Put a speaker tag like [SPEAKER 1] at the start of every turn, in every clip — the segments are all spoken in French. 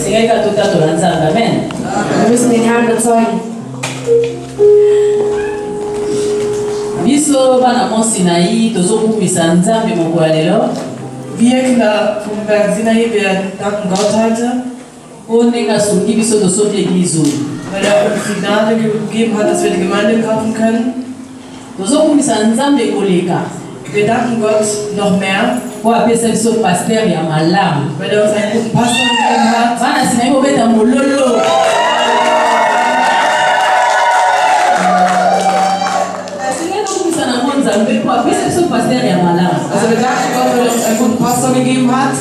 [SPEAKER 1] Wir müssen den Herrn bezeugen.
[SPEAKER 2] Wir Kinder vom Berg Sinai, wir danken Gott heute, weil er uns die Gnade gegeben hat, dass wir die Gemeinde kaufen können. Wir danken Gott noch mehr, weil er uns einen guten Pastor gegeben hat. Also wir danken Gott, weil er uns einen guten Pastor gegeben hat.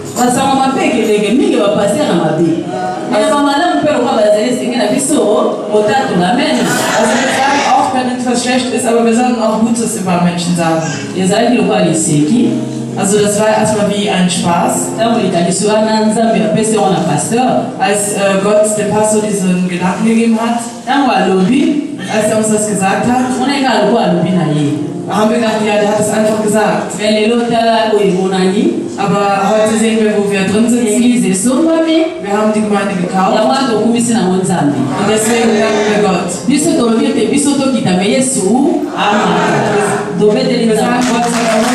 [SPEAKER 2] Also wir sagen auch, wenn etwas schlecht ist, aber wir sollen auch Gutes über Menschen sagen. Also das war erstmal wie ein Spaß. Als Gott dem Pastor diesen Gedanken gegeben hat, als er uns das gesagt hat, haben wir gedacht, ja, der hat es einfach gesagt. Aber heute sehen wir, wo wir drin sitzen. Wir haben die Gemeinde gekauft. Und deswegen danken wir Gott. Wir sagen Gott sei Dank.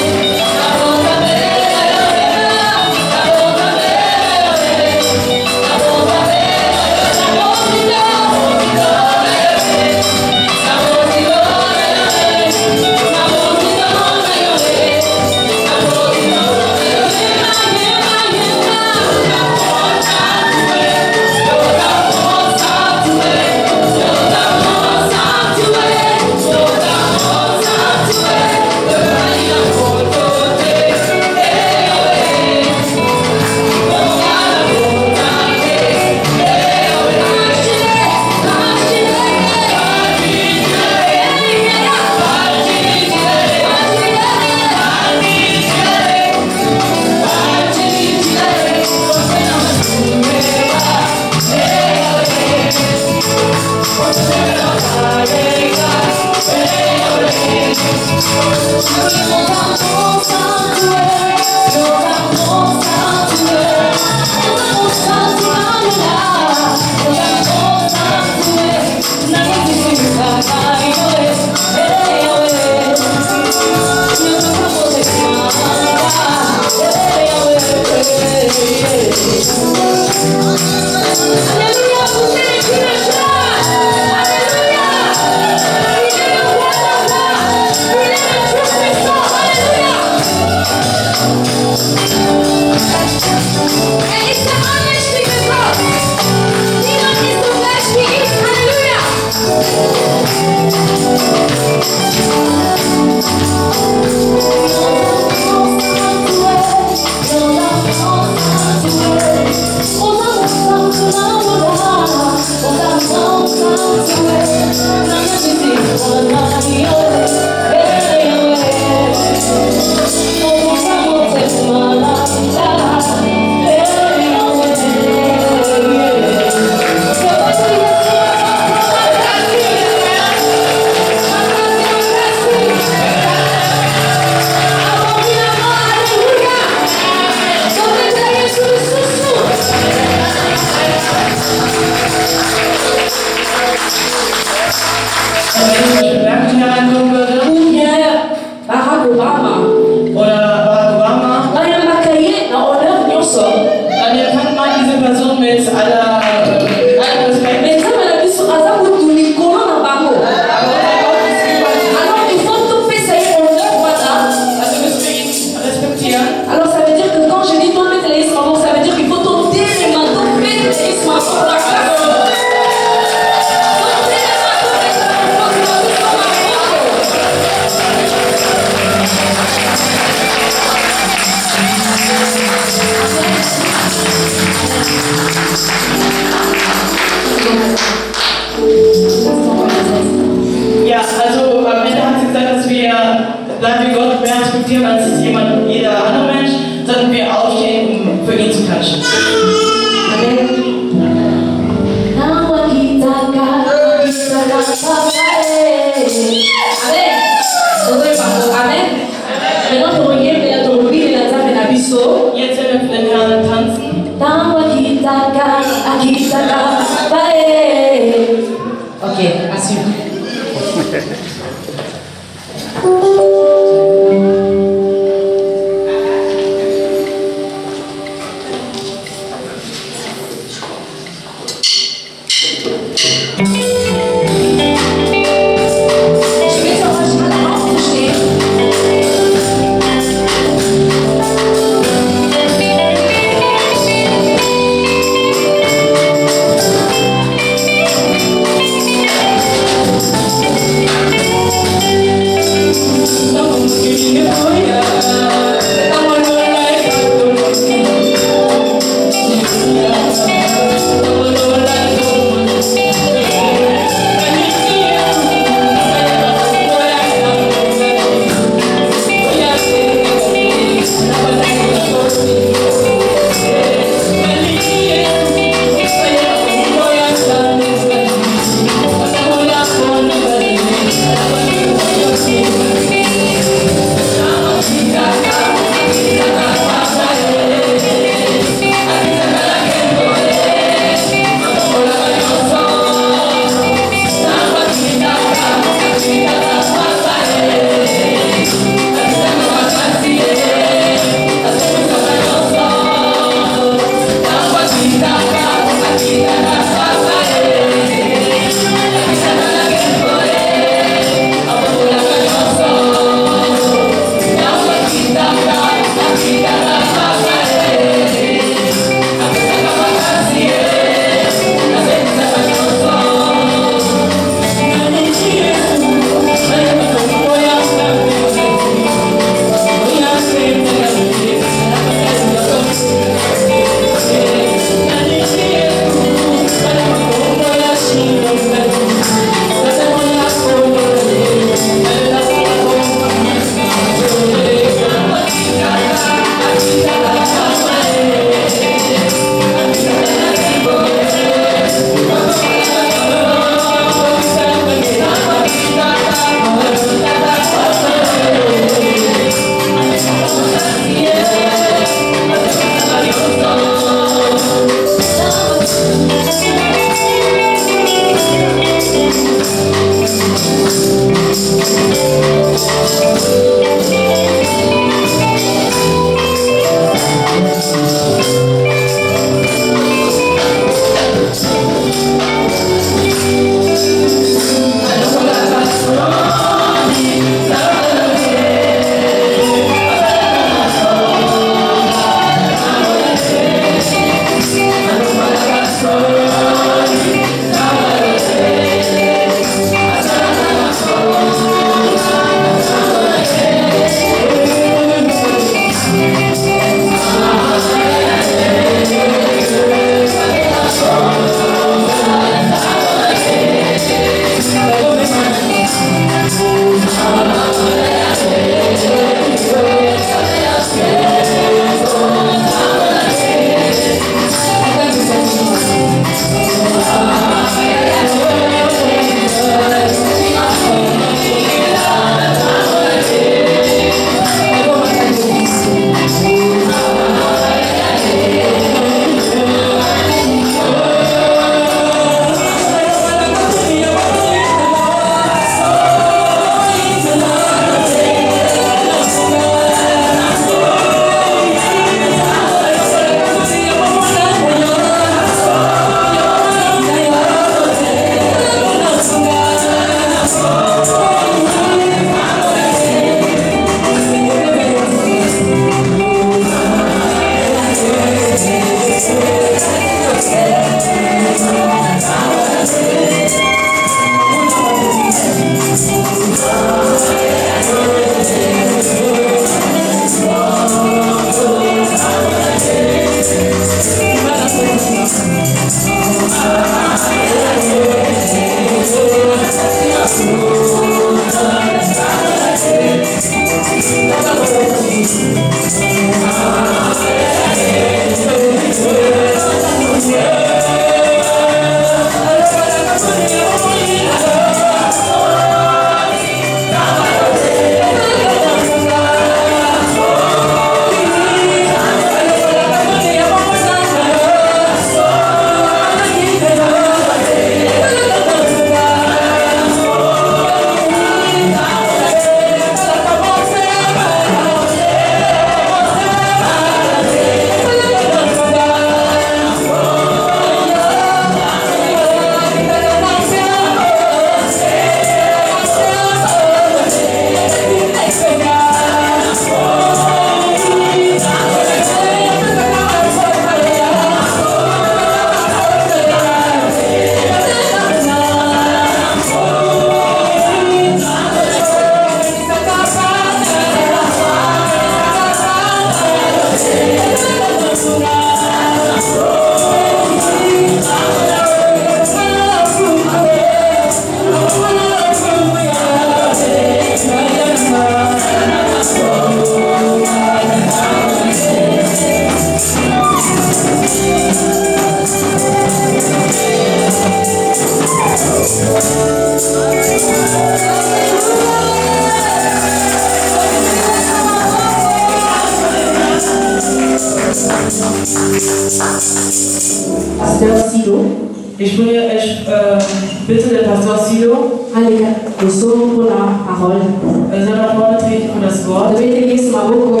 [SPEAKER 1] Pasteur Sido.
[SPEAKER 2] Ich bitte den Pastor Sido,
[SPEAKER 1] Allez, le son pour la parole.
[SPEAKER 2] soll nach vorne treten für das Wort.
[SPEAKER 1] Dovete che sono a voi.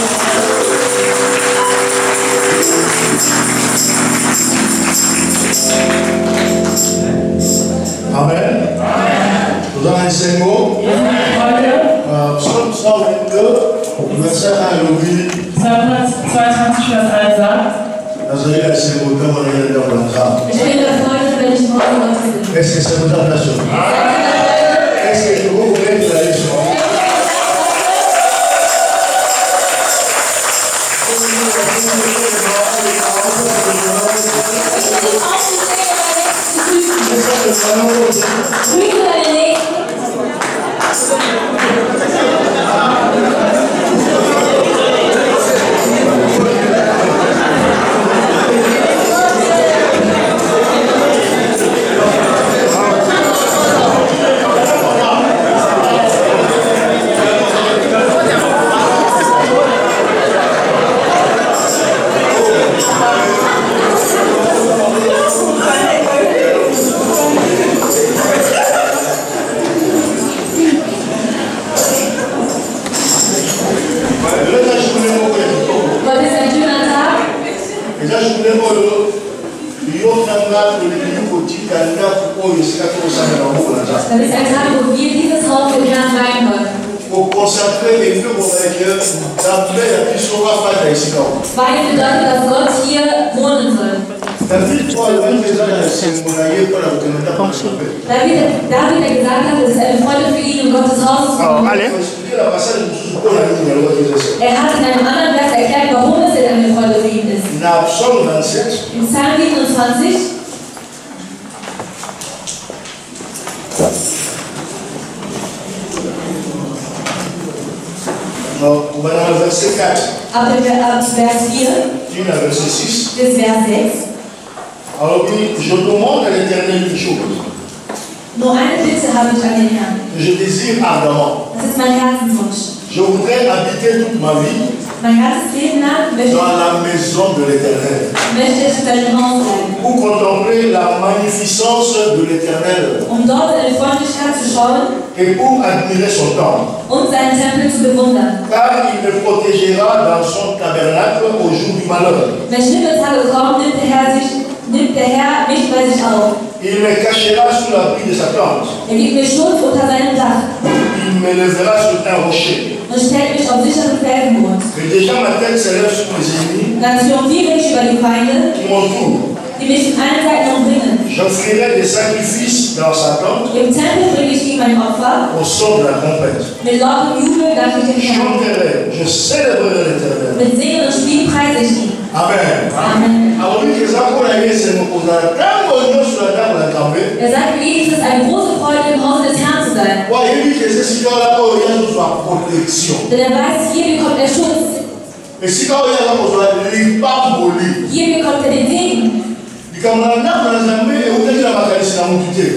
[SPEAKER 3] Amen. Nous allons essayer un mot. Psaume 122, verset 1 et 8.
[SPEAKER 2] 222, Vers 1 sagt,
[SPEAKER 3] Nous allons essayer un mot comme on est dans le temps.
[SPEAKER 1] Ich bin der Freund, wenn ich morgen was bin.
[SPEAKER 3] Est-ce que c'est votre nation? Est-ce que vous voulez que la leçon?
[SPEAKER 1] Das ist ein Tag, wo wir dieses Haus im Herrn sein wollen.
[SPEAKER 3] Pour consacrer les deux moments que d'emblée la puissance va faire ici.
[SPEAKER 1] Weil bedeutet, dass Gott hier wohnen soll. David gesagt hat, es ist eine Freude für ihn, in Gottes Haus zu kommen. Er hat in einem anderen Vers erklärt, warum es denn eine Freude für ihn ist. Im Psalm 27 ab Vers 4 bis Vers 6.
[SPEAKER 3] Alors, je demande à l'Éternel une chose.
[SPEAKER 1] Nur eine Bitte habe ich an den Herrn.
[SPEAKER 3] Je désire ardemment.
[SPEAKER 1] Das ist mein Herzenswunsch.
[SPEAKER 3] Je voudrais habiter toute ma vie
[SPEAKER 1] Mein ganzes Leben lang möchte
[SPEAKER 3] dans la maison de l'Éternel.
[SPEAKER 1] ich in deinem Haus bleiben.
[SPEAKER 3] Pour contempler la magnificence de l'Éternel
[SPEAKER 1] Dort seine Freundlichkeit zu schauen
[SPEAKER 3] et pour admirer son temple.
[SPEAKER 1] und seinen Tempel zu bewundern.
[SPEAKER 3] Car il me protégera dans son tabernacle au jour du malheur.
[SPEAKER 1] Wenn schlimme Tage kommen, nimmt der Herr mich bei sich auf.
[SPEAKER 3] Il me cachera sous l'abri de sa tente.
[SPEAKER 1] Gibt mir Schutz unter seinem Dach
[SPEAKER 3] Il me lèvera sur un rocher.
[SPEAKER 1] und stellt mich auf sicheren Felsengrund.
[SPEAKER 3] Et déjà ma tête s'élève sur mes ennemis
[SPEAKER 1] Dann triumphiere ich über die Feinde,
[SPEAKER 3] qui m'entourent.
[SPEAKER 1] die mich in allen Seiten umbringen.
[SPEAKER 3] J'offrirai des sacrifices dans sa tente
[SPEAKER 1] Im Tempel bringe ich ihm mein Opfer.
[SPEAKER 3] au son de la trompette.
[SPEAKER 1] Mit lautem Jubel danke ich dem Herrn.
[SPEAKER 3] Chanterai, je célébrerai l'Éternel.
[SPEAKER 1] Mit Singen und Spiel preise ich ihn.
[SPEAKER 3] Amen.
[SPEAKER 1] Amen.
[SPEAKER 3] Alors, oui, que ça, pour la guerre, c'est mon cousin. Quand on est sur la table, on a tombé.
[SPEAKER 1] Er sagt, wie ist es eine große Freude, im Hause des Herrn zu sein.
[SPEAKER 3] Ouais, il dit que c'est ce là où il y a toute sa protection.
[SPEAKER 1] Denn er weiß, hier bekommt er Schutz.
[SPEAKER 3] Et si quand il y a là, on doit lui pas voler.
[SPEAKER 1] Hier bekommt er den Segen.
[SPEAKER 3] Il dit comme on a dans la Zambie, et on a dit la macaïs, la montée.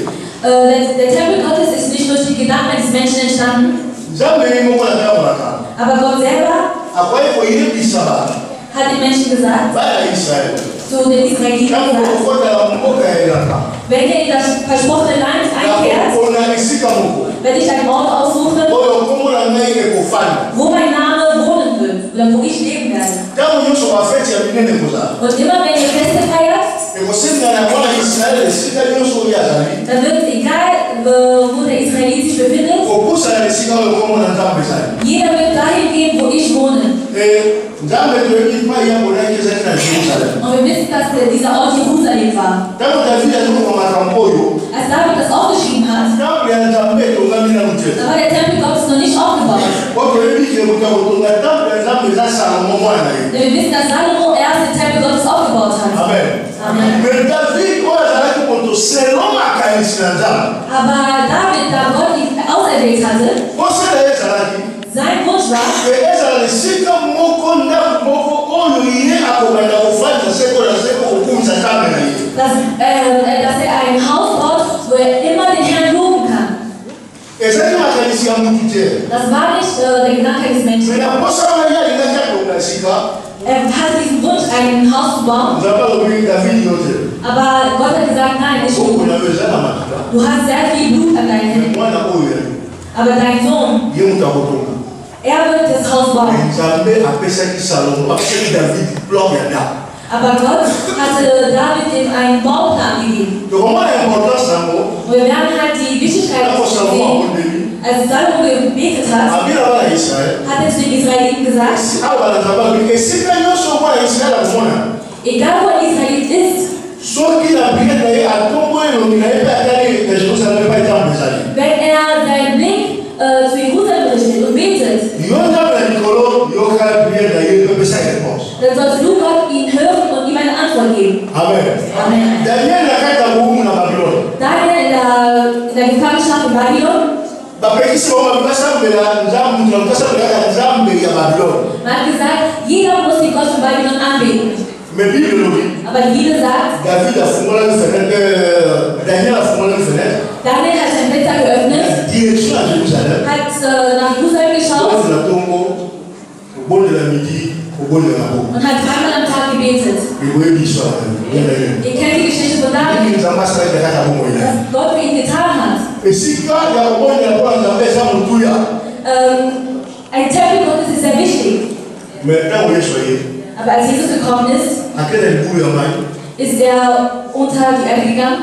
[SPEAKER 1] Der Tempel Gottes ist nicht durch die Gedanken eines Menschen entstanden,
[SPEAKER 3] Zambie, mon la terre, on a quand.
[SPEAKER 1] aber Gott selber
[SPEAKER 3] Après, il faut y aller, ça va.
[SPEAKER 1] hat den Menschen gesagt,
[SPEAKER 3] Va à Israël.
[SPEAKER 1] zu den Israeliten
[SPEAKER 3] Quand on
[SPEAKER 1] gesagt,
[SPEAKER 3] voit la mort, elle est là.
[SPEAKER 1] wenn ihr in das versprochene Land einkehrt,
[SPEAKER 3] On a ici comme vous.
[SPEAKER 1] werde ich einen Ort aussuchen,
[SPEAKER 3] Comment la main est profane.
[SPEAKER 1] wo mein Name wohnen wird oder wo ich leben werde.
[SPEAKER 3] Quand on est sur la fête, il y a bien des choses.
[SPEAKER 1] Und immer wenn ihr Feste feiert,
[SPEAKER 3] Et você não é agora Israel, se está no sul ali.
[SPEAKER 1] dann wird egal, wo der Israelit sich befindet,
[SPEAKER 3] O curso é esse cara como não está pensando.
[SPEAKER 1] jeder wird dahin gehen, wo ich wohne.
[SPEAKER 3] E já me deu que vai ir por aí que já está em Jerusalém.
[SPEAKER 1] Und wir wissen, dass dieser Ort Jerusalem war.
[SPEAKER 3] Então Davi já não como apoio.
[SPEAKER 1] Als David das aufgeschrieben hat,
[SPEAKER 3] Não ele também o caminho não tinha.
[SPEAKER 1] da war der Tempel Gottes noch nicht aufgebaut.
[SPEAKER 3] O problema é que o campo do Natal já me dá Salomão aí.
[SPEAKER 1] Denn wir wissen, dass Salomo erst den Tempel Gottes aufgebaut hat.
[SPEAKER 3] Amém.
[SPEAKER 1] Amen.
[SPEAKER 3] Mas Davi olha já que ponto selon a caída já.
[SPEAKER 1] Aber David, da Gott ihn auserwählt hatte,
[SPEAKER 3] Você é já aqui.
[SPEAKER 1] sein Wunsch war,
[SPEAKER 3] Essa sica moko na moko olho iria acompanhar o fato de ser o curso da aí.
[SPEAKER 1] dass er ein Haus baut, wo er immer den Herrn loben kann.
[SPEAKER 3] Essa é uma caída muito inteira.
[SPEAKER 1] Das war nicht der Gedanke des Menschen.
[SPEAKER 3] Mas a possa olhar e não quer colocar sica.
[SPEAKER 1] Er hatte diesen Wunsch, Haus zu bauen. Aber Gott hat gesagt, nein, nicht du. Du hast sehr viel Blut an deinen Händen. Aber dein Sohn, er wird das Haus bauen. Aber Gott hatte David ihm einen Bauplan gegeben. Und wir werden halt die Wichtigkeit sehen. Als Salomo gebetet hat, hat er zu den Israeliten gesagt, egal wo ein Israelit ist, wenn er seinen Blick zu Jerusalem richtet und betet, dann sollst du Gott ihn hören und ihm eine Antwort geben. Amen. Amen. Daniel in der Gefangenschaft in Babylon, man hat gesagt, jeder muss den Gott von Babylon anbeten. Aber die Bibel sagt, Daniel hat sein Fenster geöffnet, hat nach Jerusalem geschaut und hat dreimal am Tag gebetet. Ihr kennt die Geschichte von David, was Gott für ihn getan hat. Ein Tempel Gottes ist sehr wichtig. Aber als Jesus gekommen ist, ist er unter die Erde gegangen.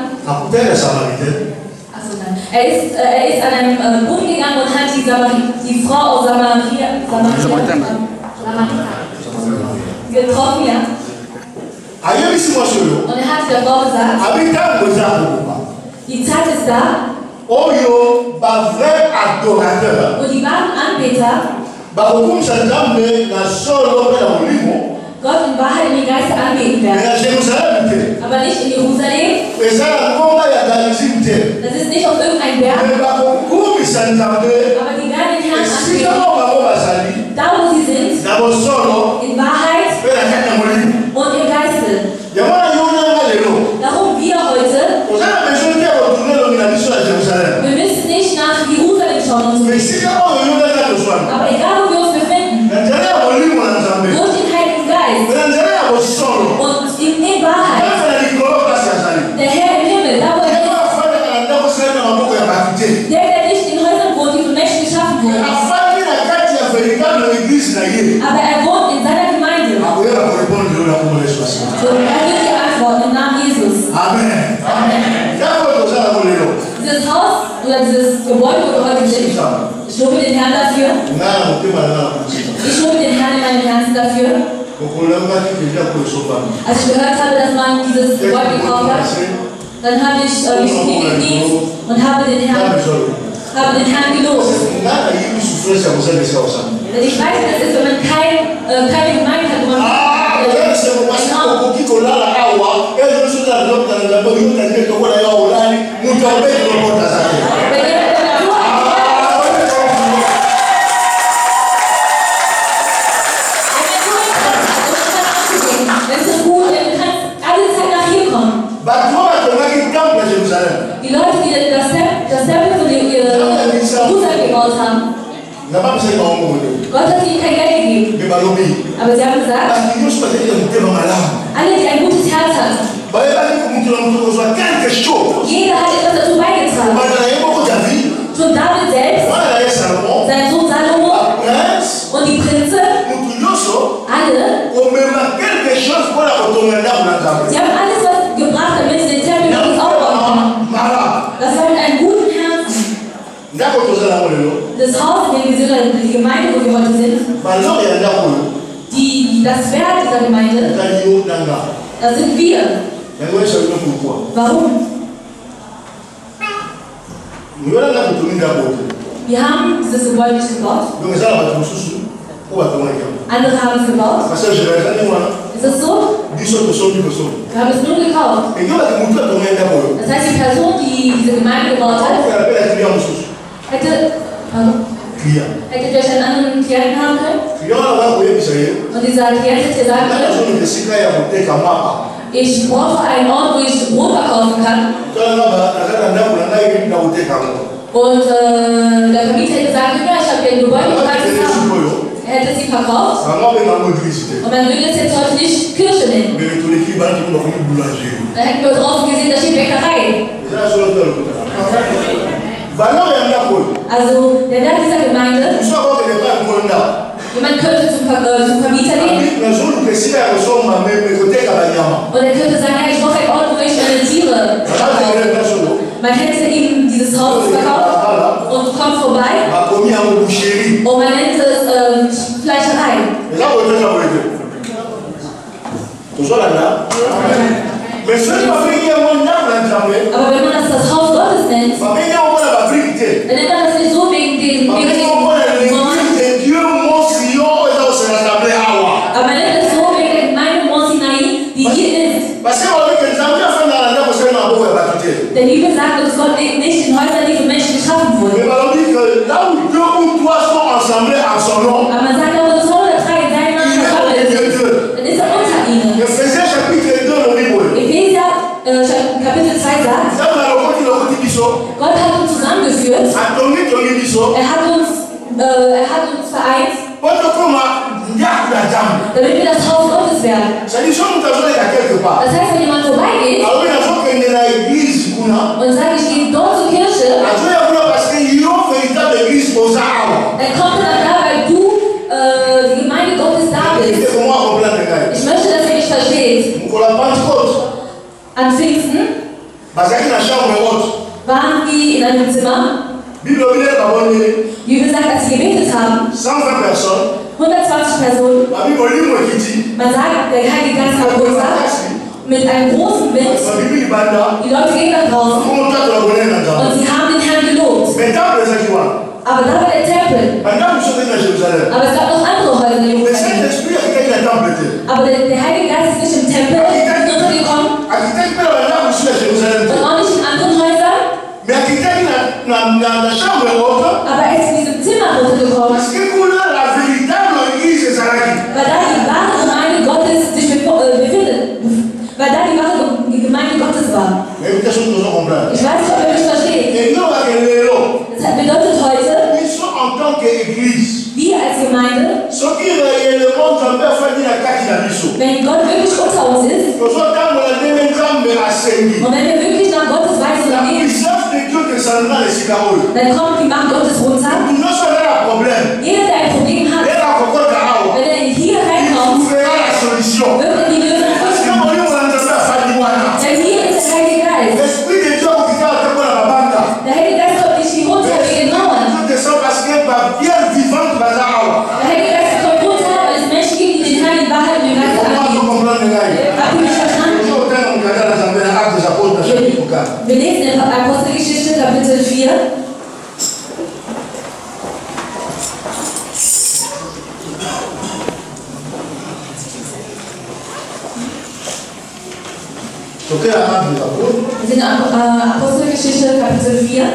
[SPEAKER 1] Er ist an einem Brunnen gegangen und hat die Frau aus Samaria getroffen, ja. Und er hat der Frau gesagt, die Zeit ist da, wo die wahren Anbeter Gott in Wahrheit in den Geist anbeten werden. Aber nicht in Jerusalem. Das ist nicht auf irgendein Berg. Aber die werden den Herrn anbeten. Da wo sie sind. In Wahrheit. Und im Geiste. Darum wir heute. Wir müssen nicht nach Jerusalem schauen. Aber egal wo wir uns befinden. Durch den Heiligen Geist. Und in Wahrheit. Der Herr im Himmel, da wo er ist. Der nicht in Häusern wohnt, die von Menschen geschaffen wurden. Aber er wohnt in seiner Gemeinde. So, er wird dir antworten im Namen Jesus. Amen. Amen. Dieses Haus oder dieses Gebäude, wo wir heute sind, ich lobe den Herrn dafür. Ich lobe den Herrn in meinem Herzen dafür. Als ich gehört habe, dass man dieses Gebäude gekauft hat, dann habe ich mich hingekniet und habe den Herrn gelobt. Denn ich weiß, das ist, wenn man keine Gemeinde hat, wo man die Leute, die das Tempel von Jerusalem gebaut haben, Gott hat ihnen kein Geld gegeben. Aber sie haben gesagt, alle, die ein gutes Herz haben, jeder hat etwas dazu beigetragen. Schon David selbst, sein Sohn Salomo und die Prinze, alle, sie haben alles was gebracht, damit sie den Tempel Gottes aufbauen können. Das war mit einem guten Herzen. Das Haus, in dem wir sind, die Gemeinde, wo wir heute sind, das Wert dieser Gemeinde, das sind wir. Warum? Wir haben dieses Gebäude nicht gebaut. Andere haben es gebaut. Ist das so? Wir haben es nur gekauft. Das heißt, die Person, die diese Gemeinde gebaut hat, hätte vielleicht einen anderen Klienten haben können. Und dieser Klient hätte sagen können, ich brauche einen Ort, wo ich Brot verkaufen kann. Und der Vermieter hätte sagen können, ja, ich habe hier ein Gebäude, ich kann es haben. Er hätte sie verkauft. Und man würde es jetzt heute nicht Kirche nennen. Da hätten wir draußen gesehen, da steht Bäckerei. Also der Wert dieser Gemeinde, jemand könnte zum Vermieter gehen und er könnte sagen, hey, ich brauche einen Ort, wo ich meine Tiere verkaufe. Man hätte ihm dieses Haus verkauft und kommt vorbei und man nennt es Fleischerei. Aber wenn man das Haus Gottes nennt, dann nennt man das nicht so wegen den aber man nennt es so wegen der Gemeinde Mont Sinaï, die hier ist. Denn die Bibel sagt uns, Gott lebt nicht in Häusern, die für Menschen geschaffen wurden. Aber man sagt auch, dass 2 oder 3 in seinem Namen versammelt sind, dann ist er unter ihnen. Epheser Kapitel 2 sagt, Gott hat uns zusammengeführt, er hat uns vereint, damit wir das Haus Gottes werden. Das heißt, wenn jemand vorbeigeht und sagt, ich gehe dort zur Kirche, dann kommt er da, weil du die Gemeinde Gottes da bist. Ich möchte, dass ihr mich versteht. An Pfingsten waren die in einem Zimmer. Die Bibel sagt, als sie gebetet haben, 120 Personen. Man sagt, der Heilige Geist hat gesagt, mit einem großen Wind, die Leute gehen nach draußen und sie haben den Herrn gelobt. Aber da war der Tempel. Aber es gab noch andere Häuser in Jerusalem. Aber der Heilige Geist ist nicht im Tempel runtergekommen und auch nicht in anderen Häusern. Aber er ist in diesem Zimmer runtergekommen. Weil da die wahre Gemeinde Gottes sich befindet. Weil da die Gemeinde Gottes war. Ich weiß nicht, ob ihr mich versteht. Das bedeutet heute, wir als Gemeinde, wenn Gott wirklich unter uns ist und wenn wir wirklich nach Gottes Weise leben, dann kommt die Macht Gottes runter. Jeder, der ein Problem hat, wenn er hier reinkommt, wird er die Lösung finden. Denn hier ist der Heilige Geist. Der Heilige Geist kommt nicht hier runter wegen Mauern. Der Heilige Geist kommt runter, weil es Menschen gibt, die den Herrn in Wahrheit und den Geist angeben. Habt ihr mich verstanden? Wir lesen in Apostelgeschichte Kapitel 4. Wir sind in Apostelgeschichte Kapitel 4.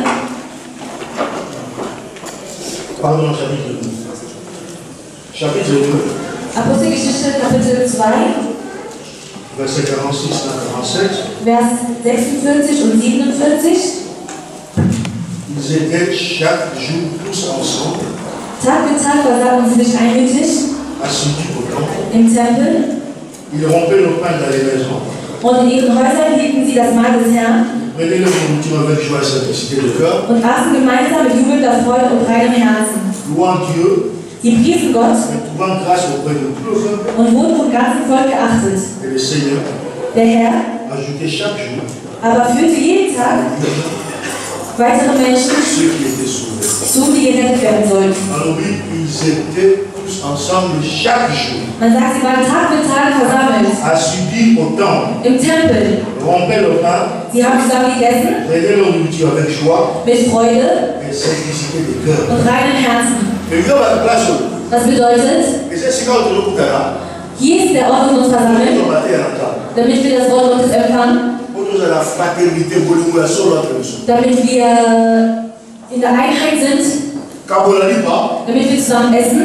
[SPEAKER 3] Pardon, chapitre 2.
[SPEAKER 1] Apostelgeschichte Kapitel 2.
[SPEAKER 3] Verset 46 à 47.
[SPEAKER 1] Vers 46 und 47.
[SPEAKER 3] Ils étaient chaque jour tous ensemble.
[SPEAKER 1] Tag für Tag versammeln sie sich einmütig
[SPEAKER 3] assidus au temple.
[SPEAKER 1] Im Tempel.
[SPEAKER 3] Ils rompaient le pain dans les maisons.
[SPEAKER 1] Und in ihren Häusern hielten sie das Mahl des Herrn.
[SPEAKER 3] Prenaient leur nourriture avec joie et simplicité de cœur.
[SPEAKER 1] Und aßen gemeinsam mit jubelnder Freude und reinem Herzen.
[SPEAKER 3] Louant Dieu.
[SPEAKER 1] Die priesen Gott
[SPEAKER 3] trouvant grâce auprès de tout le peuple.
[SPEAKER 1] Und wurden vom ganzen Volk geachtet.
[SPEAKER 3] Et le Seigneur.
[SPEAKER 1] Der Herr
[SPEAKER 3] ajoutait chaque jour.
[SPEAKER 1] Aber führte jeden Tag weitere Menschen zu, die gerettet werden sollten. Man sagt, sie waren Tag für Tag versammelt. Im Tempel. Sie haben zusammen gegessen. Mit Freude und reinem Herzen. Das bedeutet, hier ist der Ort, wo wir uns versammeln, damit wir das Wort Gottes empfangen. Damit wir in der Einheit sind, damit wir zusammen essen.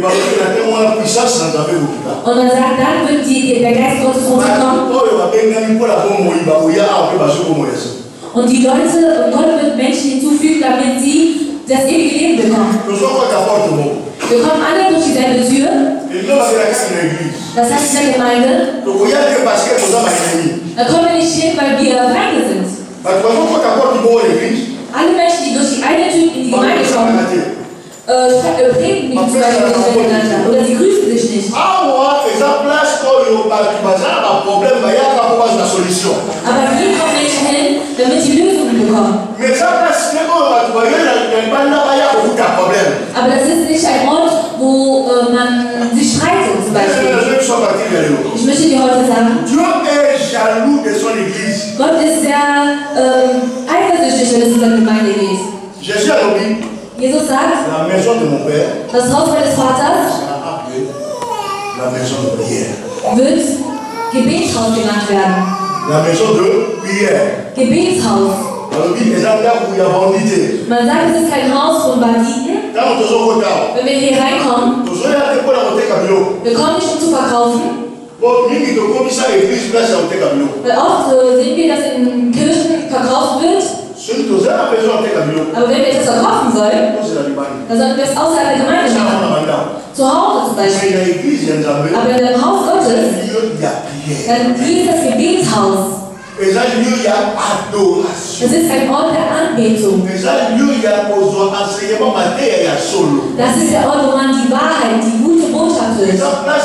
[SPEAKER 1] Und man sagt, dann wird der Geist Gottes runterkommen. Und die Leute, und Gott wird Menschen hinzufügen, damit sie das ewige Leben bekommen. Wir kommen alle durch dieselbe Tür. Das heißt in der Gemeinde. Dann kommen wir nicht hin, weil wir Feinde sind. Alle Menschen, die durch die eine Tür in die Gemeinde kommen, reden nicht zum Beispiel miteinander oder sie grüßen sich nicht. Aber hier kommen Menschen hin, damit sie Lösungen bekommen. Aber das ist nicht ein Ort, wo man sich streitet zum Beispiel. Ich möchte dir heute sagen, Gott ist sehr eifersüchtig, wenn es um seine Gemeinde geht. Jesus sagt, das Haus meines Vaters wird Gebetshaus genannt werden. Gebetshaus. Man sagt, es ist kein Haus von Banditen. Wenn wir hier reinkommen, wir kommen nicht, um zu verkaufen. Weil oft sehen wir, dass in Kirchen verkauft wird. Aber wenn wir etwas verkaufen sollen, dann sollten wir es außerhalb der Gemeinde machen. Zu Hause zum Beispiel. Aber in dem Haus Gottes, dann hier ist das Gebetshaus. Es ist ein Ort der Anbetung. Das ist der Ort, wo man die Wahrheit, die gute Botschaft hört.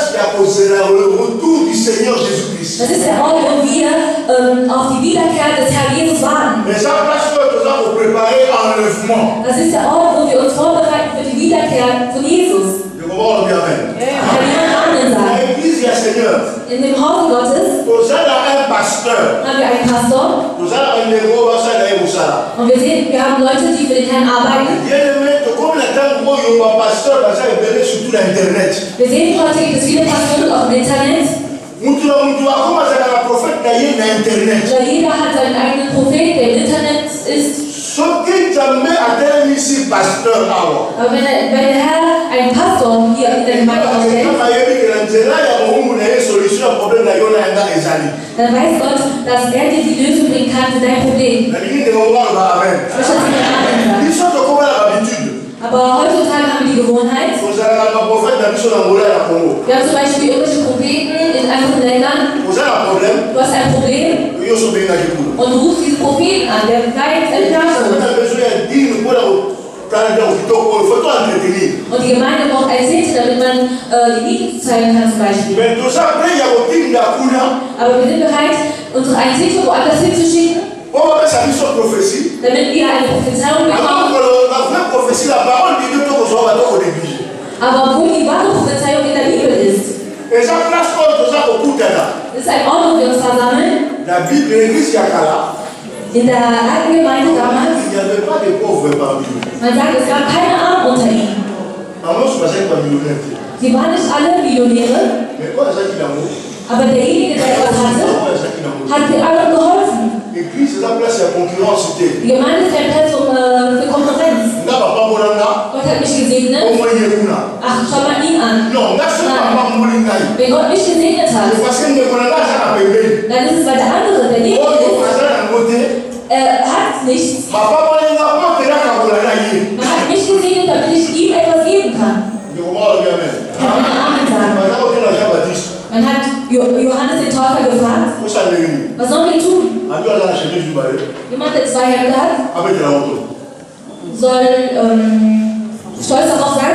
[SPEAKER 1] Das ist der Ort, wo wir auf die Wiederkehr des Herrn Jesus warten. Das ist der Ort, wo wir uns vorbereiten für die Wiederkehr von Jesus. Kann jemand Amen sagen? In dem Haus Gottes haben wir einen Pastor. Und wir sehen, wir haben Leute, die für den Herrn arbeiten. Wir sehen, heute gibt es viele Pastoren auf dem Internet. Jeder hat seinen eigenen Prophet, der im Internet ist. Aber wenn der Herr einen Pastor hier in der Gemeinde aufstellt, dann weiß Gott, dass er dir die Lösung bringen kann für dein Problem. Aber heutzutage haben wir die Gewohnheit, wir haben zum Beispiel irgendwelche Propheten in anderen Ländern. Du hast ein Problem und du rufst diesen Propheten an, der sagt, und die Gemeinde braucht ein Zehntel, damit man die Miete zahlen kann zum Beispiel. Aber wir sind bereit, unsere ein Zehntel woanders hinzuschicken, damit wir eine Prophezeiung bekommen. Aber wo die wahre Prophezeiung in der Bibel ist. Es ist ein Ort, wo wir uns versammeln. In der alten Gemeinde damals, man sagt, es gab keine Armen unter ihnen. Sie waren nicht alle Millionäre, aber derjenige, der etwas hatte, hat den anderen geholfen. Die Gemeinde ist ein Platz für Konkurrenz. Gott hat mich gesegnet. Ach, schau mal ihn an. Nein. Wenn Gott mich gesegnet hat, dann ist es, weil der andere, der neben ist, hat nichts. Man hat mich gesegnet, damit ich ihm etwas geben kann. Amen sagen. Man hat Johannes den Täufer gefragt, was sollen wir tun? Jemand, der 2 Hände hat, soll stolz darauf sein.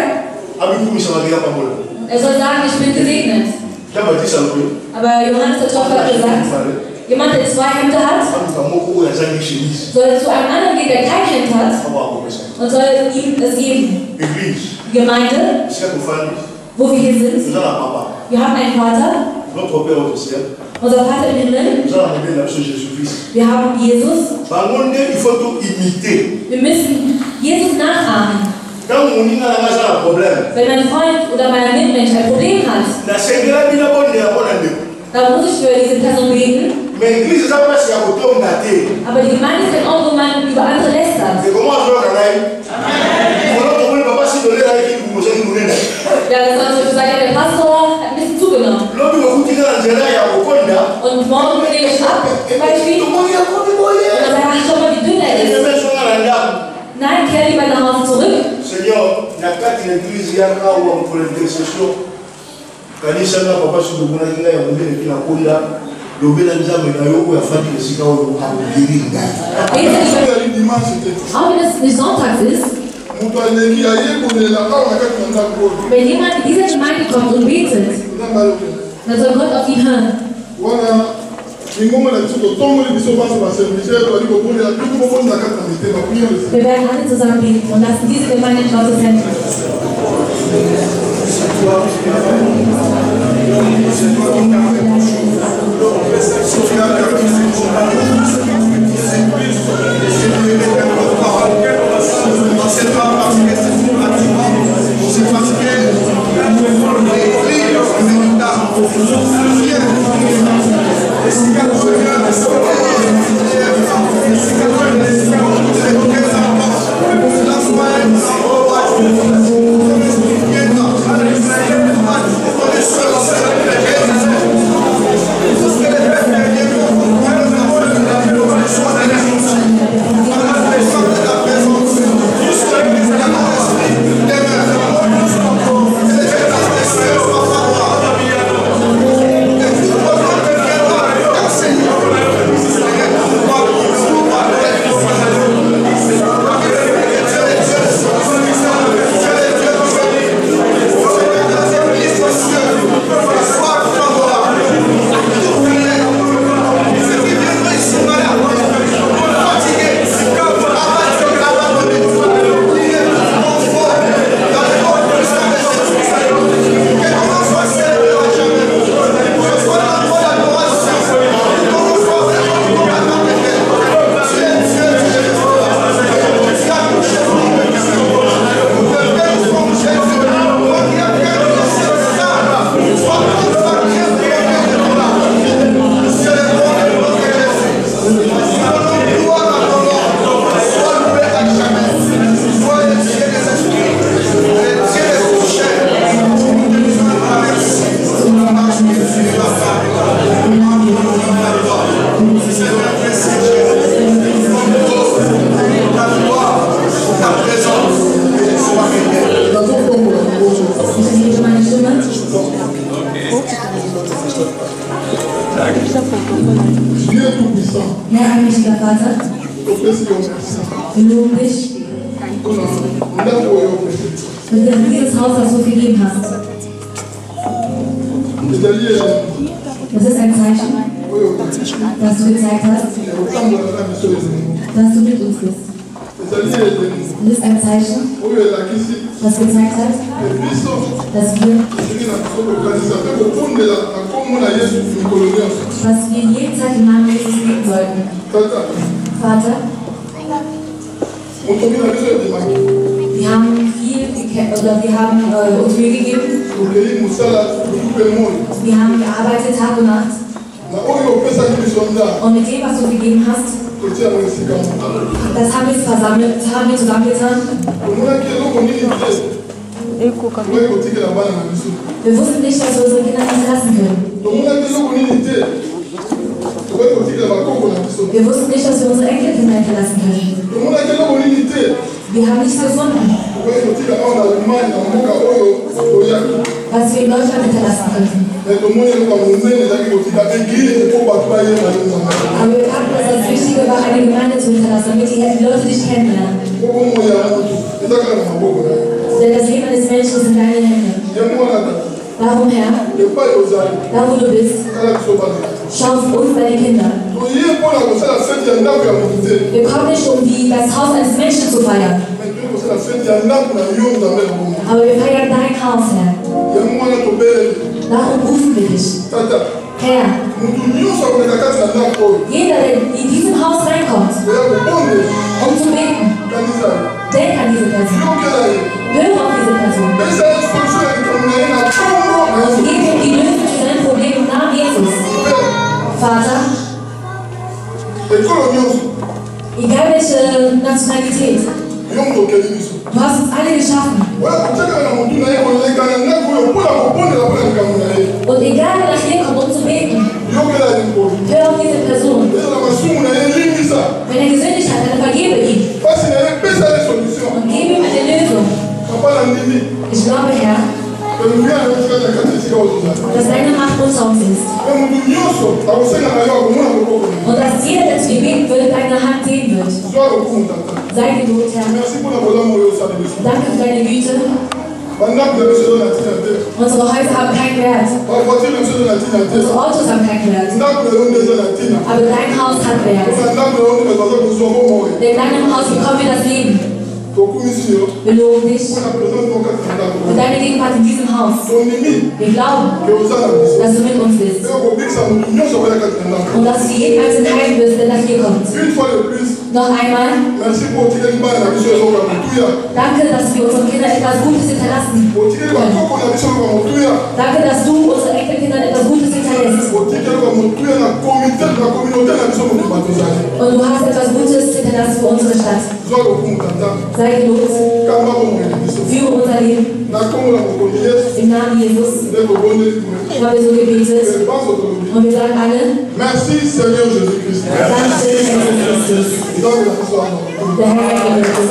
[SPEAKER 1] Er soll sagen, ich bin gesegnet. Aber Johannes der Täufer hat gesagt, jemand, der 2 Hände hat, soll zu einem anderen gehen, der kein Hemd hat, und soll ihm es geben. Gemeinde, wo wir hier sind, wir haben einen Vater, unser Vater im Himmel, wir haben Jesus, wir müssen Jesus nachahmen. Wenn mein Freund oder mein Mitmensch ein Problem hat, dann muss ich für diese Person beten. Aber die Gemeinde ist ein Ort, wo man über andere lästert. Ja, das soll so sagen, der Pastor hat ein bisschen zugenommen. Und morgen nehme ich ab, zum Beispiel. Und dann sage ich, schau mal, wie dünn er ist. Nein, kehr lieber nach Hause zurück.
[SPEAKER 3] Seigneur, la carte de l'église, il y a un pour l'intercession. Quand il s'en va, papa, sur le bon avis, il y a un
[SPEAKER 1] Auch wenn es nicht sonntags ist, wenn jemand in dieser Gemeinde kommt und betet, dann soll Gott auf ihn hören. Wir werden alle zusammen beten und lassen diese Gemeinde in Gottes Händen. Herr, allmächtiger Vater, wir loben dich für dieses Haus, das du gegeben hast. Das ist ein Zeichen, das du gezeigt hast, dass du mit uns bist. Das ist ein Zeichen, das gezeigt hat, dass wir jeden Tag im Namen Jesus beten sollten. Vater, wir haben viel gekämpft, oder wir haben uns Mühe gegeben. Wir haben gearbeitet Tag und Nacht. Und mit dem, was du gegeben hast, das haben wir versammelt, haben wir zusammengetan. Wir wussten nicht, dass wir unsere Kinder hinterlassen können. Wir wussten nicht, dass wir unsere Enkelkinder hinterlassen können. Wir haben nichts gefunden, was wir in Deutschland hinterlassen könnten. Aber wir fanden, dass das Wichtige war, eine Gemeinde zu hinterlassen, damit die Leute dich kennenlernen. Denn das Leben des Menschen ist in deinen Händen. Darum, Herr, da wo du bist, schau auf uns, deine Kinder. Wir kommen nicht, um das Haus eines Menschen zu feiern. Aber wir feiern dein Haus, Herr. Darum rufen wir dich. Herr, jeder, der in diesem Haus reinkommt, um zu beten, denk an diese Person. Hör auf diese Person. Und gib ihm die Lösung zu seinem Problem im Namen Jesus. Vater, egal welche Nationalität, du hast uns alle geschaffen. Und egal wer nach hier kommt, um zu beten, hör auf diese Person. Wenn er gesündigt hat, dann vergebe ihm. Und gebe ihm eine Lösung. Ich glaube, Herr, dass deine Macht unter uns ist. Und dass jeder, der zu dir beten will, deine Hand sehen wird. Sei gelobt, Herr. Danke für deine Güte. Unsere Häuser haben keinen Wert. Unsere Autos haben keinen Wert. Aber dein Haus hat Wert. Denn in deinem Haus bekommen wir das Leben. Wir loben dich für deine Gegenwart in diesem Haus. Wir glauben, dass du mit uns bist. Und dass du jeden einzelnen heilen wirst, der nach hier kommt. Noch einmal. Danke, dass wir unseren Kindern etwas Gutes hinterlassen können. Danke, dass du unseren Enkelkindern etwas Gutes hinterlässt. Und du hast etwas Gutes hinterlassen für unsere Stadt. Sei gelobt. Führe unser Leben. Im Namen Jesus. Haben wir so gebetet. Und wir sagen alle.
[SPEAKER 3] Merci Seigneur Jésus-Christ.
[SPEAKER 1] Danke, Jesus Christus. Der Herr Jesus.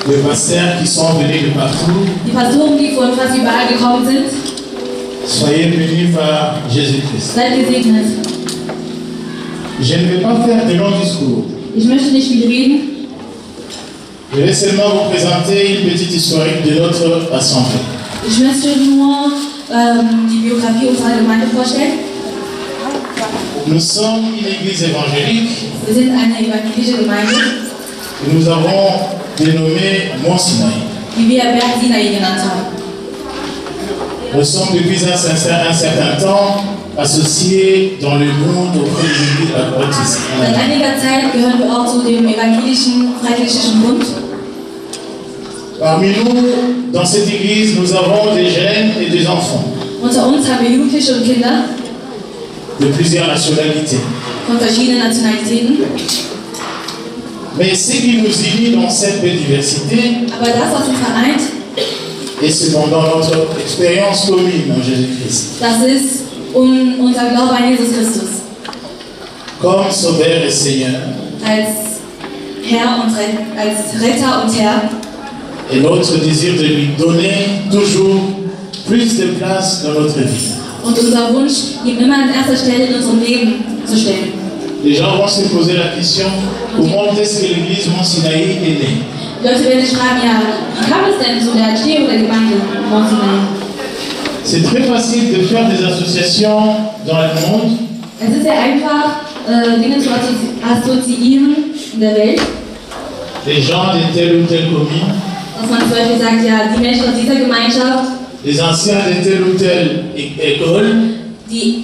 [SPEAKER 3] Les pasteurs qui sont venus de partout.
[SPEAKER 1] Die Pastoren, die von fast überall gekommen sind.
[SPEAKER 3] Soyez bénis par Jésus-Christ.
[SPEAKER 1] Seid gesegnet.
[SPEAKER 3] Je ne vais pas faire de longs discours.
[SPEAKER 1] Ich möchte nicht viel reden.
[SPEAKER 3] Je vais seulement vous présenter une petite historique de notre assemblée.
[SPEAKER 1] Ich möchte nur die Biografie unserer Gemeinde vorstellen.
[SPEAKER 3] Nous sommes une église évangélique.
[SPEAKER 1] Wir sind eine evangelische Gemeinde.
[SPEAKER 3] Que nous avons dénommée Mont Sinaï.
[SPEAKER 1] Die wir Berg Sinai genannt haben.
[SPEAKER 3] Nous sommes depuis un certain temps associés dans le monde auprès de l'église adventiste.
[SPEAKER 1] Seit einiger Zeit gehören wir auch zu dem evangelischen Freikirchlichen Bund.
[SPEAKER 3] Parmi nous, dans cette église, nous avons des jeunes et des enfants.
[SPEAKER 1] Unter uns haben wir Jugendliche und Kinder.
[SPEAKER 3] De plusieurs nationalités.
[SPEAKER 1] Von verschiedenen Nationalitäten.
[SPEAKER 3] Mais ce qui nous unit dans cette diversité,
[SPEAKER 1] aber das, was uns vereint,
[SPEAKER 3] et cependant notre expérience commune en Jésus-Christ.
[SPEAKER 1] Das ist unser Glaube an Jesus Christus.
[SPEAKER 3] Comme Sauveur et Seigneur.
[SPEAKER 1] Als Herr und als Retter und Herr.
[SPEAKER 3] Et notre désir de lui donner toujours plus de place dans notre vie.
[SPEAKER 1] Und unser Wunsch, ihm immer an erster Stelle in unserem Leben zu stellen.
[SPEAKER 3] Les gens vont se poser la question, comment est-ce que l'église Mont Sinaï est née?
[SPEAKER 1] Die Leute werden sich fragen, ja, wie kam es denn zu der Entstehung der Gemeinde Mont Sinaï?
[SPEAKER 3] C'est très facile de faire des associations dans le monde.
[SPEAKER 1] Es ist sehr einfach, Dinge zu assoziieren in der Welt.
[SPEAKER 3] Les gens de telle ou telle commune.
[SPEAKER 1] Dass man zum Beispiel sagt, ja, die Menschen aus dieser Gemeinschaft.
[SPEAKER 3] Les anciens de telle ou telle école.
[SPEAKER 1] Die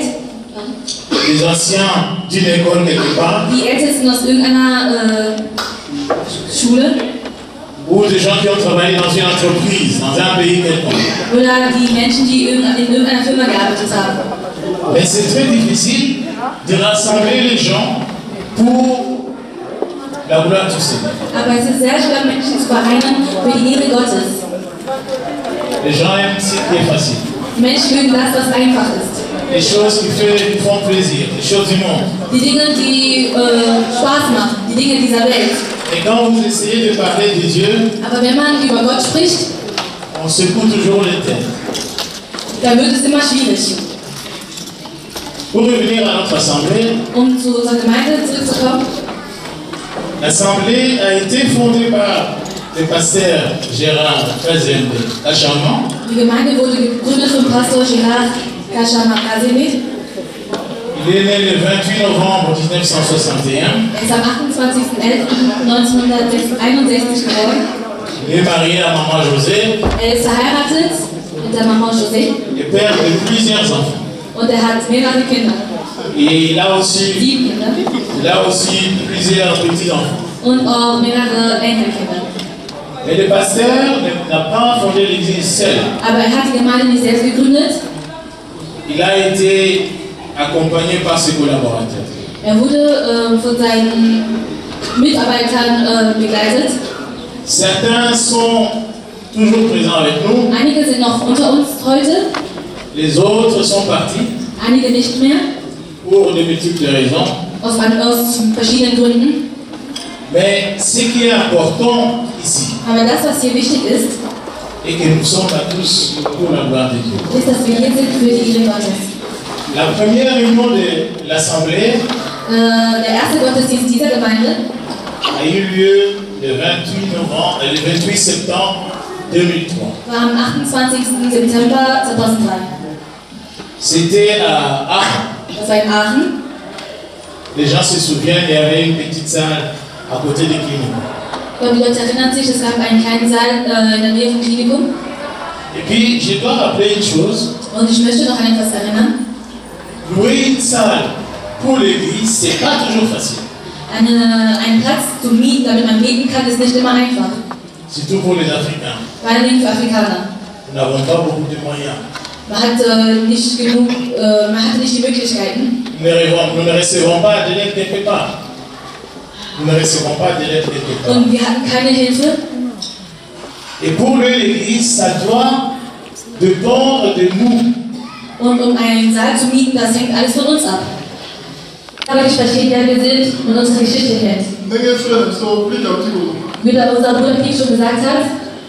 [SPEAKER 3] Les anciens d'une école quelque part.
[SPEAKER 1] Die Ältesten aus irgendeiner Schule.
[SPEAKER 3] Ou des gens qui ont travaillé dans une entreprise, dans un pays quelconque.
[SPEAKER 1] Oder die Menschen, die in irgendeiner Firma gearbeitet haben.
[SPEAKER 3] Mais c'est très difficile de rassembler les gens pour la gloire du Seigneur.
[SPEAKER 1] Aber es ist sehr schwer, Menschen zu vereinen für die Liebe Gottes.
[SPEAKER 3] Les gens aiment ce qui est facile.
[SPEAKER 1] Die Menschen mögen das, was einfach ist.
[SPEAKER 3] Les choses qui font plaisir, les choses du monde.
[SPEAKER 1] Die Dinge, die Spaß machen, die Dinge dieser Welt.
[SPEAKER 3] Et quand vous essayez de parler de Dieu,
[SPEAKER 1] aber wenn man über Gott spricht,
[SPEAKER 3] on secoue toujours les têtes.
[SPEAKER 1] Dann wird es immer schwierig.
[SPEAKER 3] Pour revenir à notre assemblée,
[SPEAKER 1] zu unserer Gemeinde zurückzukommen.
[SPEAKER 3] L'assemblée a été fondée par le pasteur Gérard Kazembe Kachama.
[SPEAKER 1] Die Gemeinde wurde gegründet vom Pastor Gérard Kachama Kazembe.
[SPEAKER 3] Il est né le 28 novembre 1961.
[SPEAKER 1] Er ist am 28.11.1961 geboren.
[SPEAKER 3] Il est marié à Maman José.
[SPEAKER 1] Er ist verheiratet mit der Maman José.
[SPEAKER 3] Et père de plusieurs enfants.
[SPEAKER 1] Und er hat mehrere Kinder.
[SPEAKER 3] Et il a aussi,
[SPEAKER 1] 7 Kinder.
[SPEAKER 3] Il a aussi plusieurs petits-enfants.
[SPEAKER 1] Und auch mehrere Enkelkinder.
[SPEAKER 3] Et le pasteur n'a pas fondé l'église seul.
[SPEAKER 1] Aber er hat die Gemeinde nicht selbst gegründet.
[SPEAKER 3] Il a été accompagné par ses collaborateurs.
[SPEAKER 1] Er wurde von seinen Mitarbeitern begleitet.
[SPEAKER 3] Certains sont toujours présents avec nous.
[SPEAKER 1] Einige sind noch unter uns heute.
[SPEAKER 3] Les autres sont partis.
[SPEAKER 1] Einige nicht mehr.
[SPEAKER 3] Pour de multiples raisons.
[SPEAKER 1] Aus verschiedenen Gründen.
[SPEAKER 3] Mais ce qui est important ici,
[SPEAKER 1] aber das, was hier wichtig ist,
[SPEAKER 3] et que nous sommes là tous pour la gloire de Dieu.
[SPEAKER 1] Ist, dass wir hier sind für die Ehre Gottes.
[SPEAKER 3] La première réunion de l'Assemblée
[SPEAKER 1] der erste Gottesdienst dieser Gemeinde
[SPEAKER 3] a eu lieu le 28 septembre 2003.
[SPEAKER 1] War am 28. September 2003.
[SPEAKER 3] C'était à Aachen.
[SPEAKER 1] Das war in Aachen.
[SPEAKER 3] Les gens se souviennent, il y avait une petite salle à côté des cliniques.
[SPEAKER 1] Und die Leute erinnern sich, es gab einen kleinen Saal in der Nähe vom Klinikum.
[SPEAKER 3] Et puis, je dois rappeler une chose.
[SPEAKER 1] Und ich möchte noch an etwas erinnern.
[SPEAKER 3] Louer une salle pour l'église, c'est pas toujours facile.
[SPEAKER 1] Einen Platz zu mieten, damit man beten kann, ist nicht immer einfach.
[SPEAKER 3] Surtout pour les Africains.
[SPEAKER 1] Vor allem für Afrikaner.
[SPEAKER 3] Nous n'avons pas beaucoup de moyens.
[SPEAKER 1] Man hat nicht genug, man hatte nicht die Möglichkeiten.
[SPEAKER 3] Nous ne recevons pas de l'aide quelque part. Nous ne recevons pas de l'aide quelque part.
[SPEAKER 1] Und wir hatten keine Hilfe.
[SPEAKER 3] Et pour l'église, ça doit dépendre de nous.
[SPEAKER 1] Und einen Saal zu mieten, das hängt alles von uns ab. Aber ich verstehe, wer wir sind und unsere Geschichte kennt. wie unser Bruder Pete schon gesagt hat,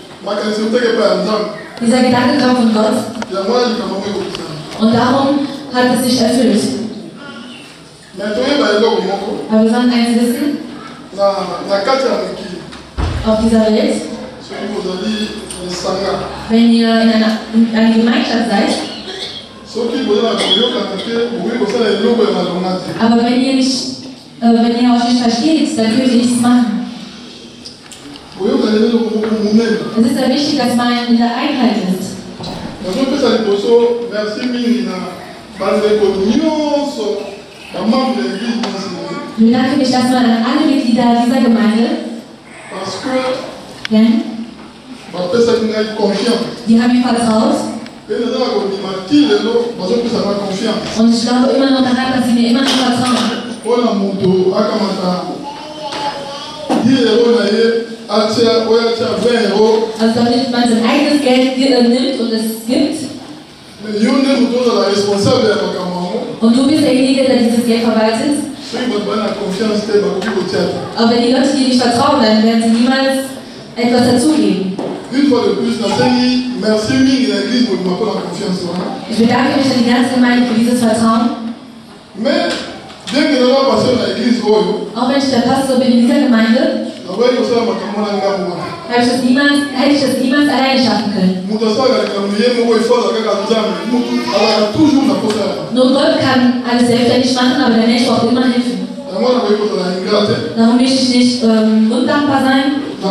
[SPEAKER 1] dieser Gedanke kam von Gott. Und darum hat es sich erfüllt. Aber wir sollen eins wissen, auf dieser Welt, wenn ihr in einer Gemeinschaft seid, aber wenn ihr euch nicht versteht, dann könnt ihr nichts machen. Es ist sehr wichtig, dass man in der Einheit ist. Ich bedanke mich erstmal an alle Mitglieder dieser Gemeinde, denn die haben mir vertraut. Und ich glaube immer noch daran, dass sie mir immer noch vertrauen. Also damit man sein eigenes Geld nimmt und es gibt. Und du bist derjenige, der dieses Geld verwaltet. Aber wenn die Leute dir nicht vertrauen, dann werden sie niemals etwas dazugeben. Ich bedanke mich an die ganze Gemeinde für dieses Vertrauen. Auch wenn ich der Pastor bin in dieser Gemeinde, hätte ich das niemals alleine schaffen können. Nur Gott kann alles selbstständig machen, aber der Mensch braucht immer Hilfe. Darum möchte ich nicht undankbar sein.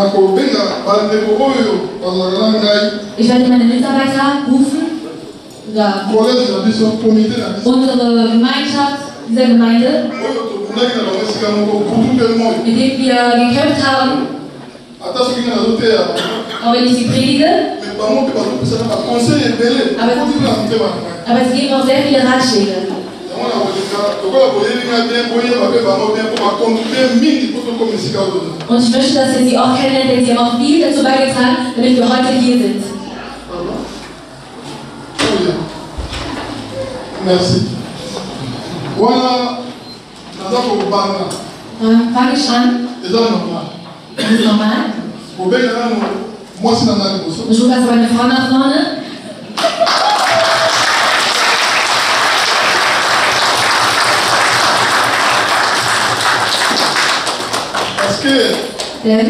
[SPEAKER 1] Ich werde meine Mitarbeiter rufen, unsere Gemeinschaft dieser Gemeinde, mit dem wir gekämpft haben, auch wenn ich sie predige, aber es geben auch sehr viele Ratschläge. Und ich möchte, dass ihr sie auch kennenlernt, denn sie haben auch viel dazu beigetragen, damit wir heute hier sind.
[SPEAKER 3] Merci. Voilà.
[SPEAKER 1] Fange ich an. Das ist normal. Ich rufe also meine Frau nach vorne. Denn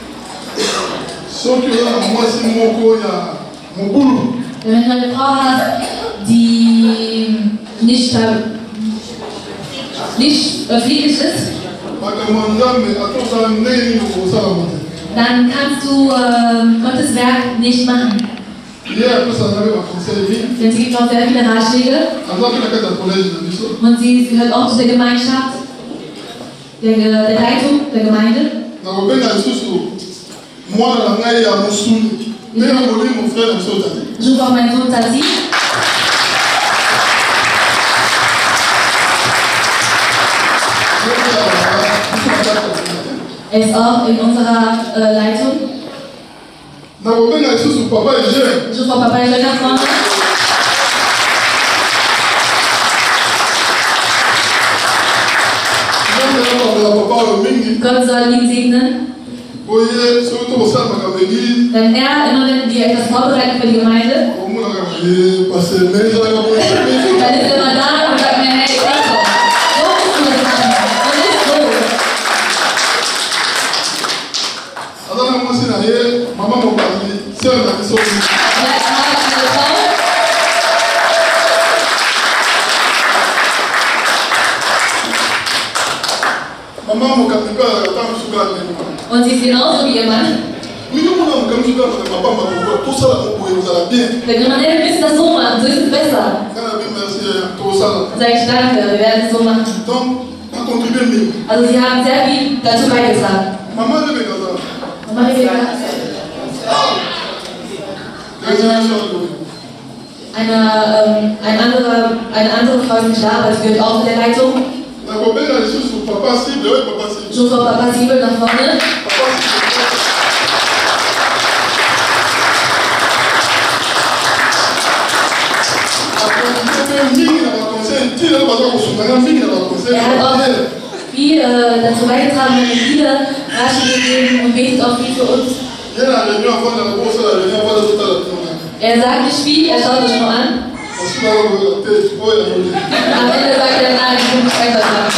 [SPEAKER 1] wenn du eine Frau hast, die nicht friedlich ist, dann kannst du Gottes Werk nicht machen. Denn sie gibt auch sehr viele Ratschläge. Und sie gehört auch zu der Gemeinschaft, der Leitung der Gemeinde. Je joue auch meinen Sohn Tati. Er ist auch in unserer Leitung. Je joue Papa Eugène nach vorne. Gott soll ihn segnen. Denn er, immer wenn wir etwas vorbereiten für die Gemeinde, dann ist er immer da und sagt mir, hey, so musst du das machen. Und nicht so. Und sie ist genauso wie ihr Mann. Wenn man hätte, müssen das so machen, so ist es besser. Sag ich danke, wir werden es so machen. Also sie haben sehr viel dazu beigetragen. Mama Rebecca. Eine andere Frau ist nicht da, aber sie gehört auch zu der Leitung. Je vois Papa Siebel nach vorne. Er hat auch viel dazu beigetragen, viele Ratschläge geben und betet auch viel für uns. Er sagt nicht viel, er schaut sich nur an. Am Ende sagt er, nein, ich will nicht einverstanden.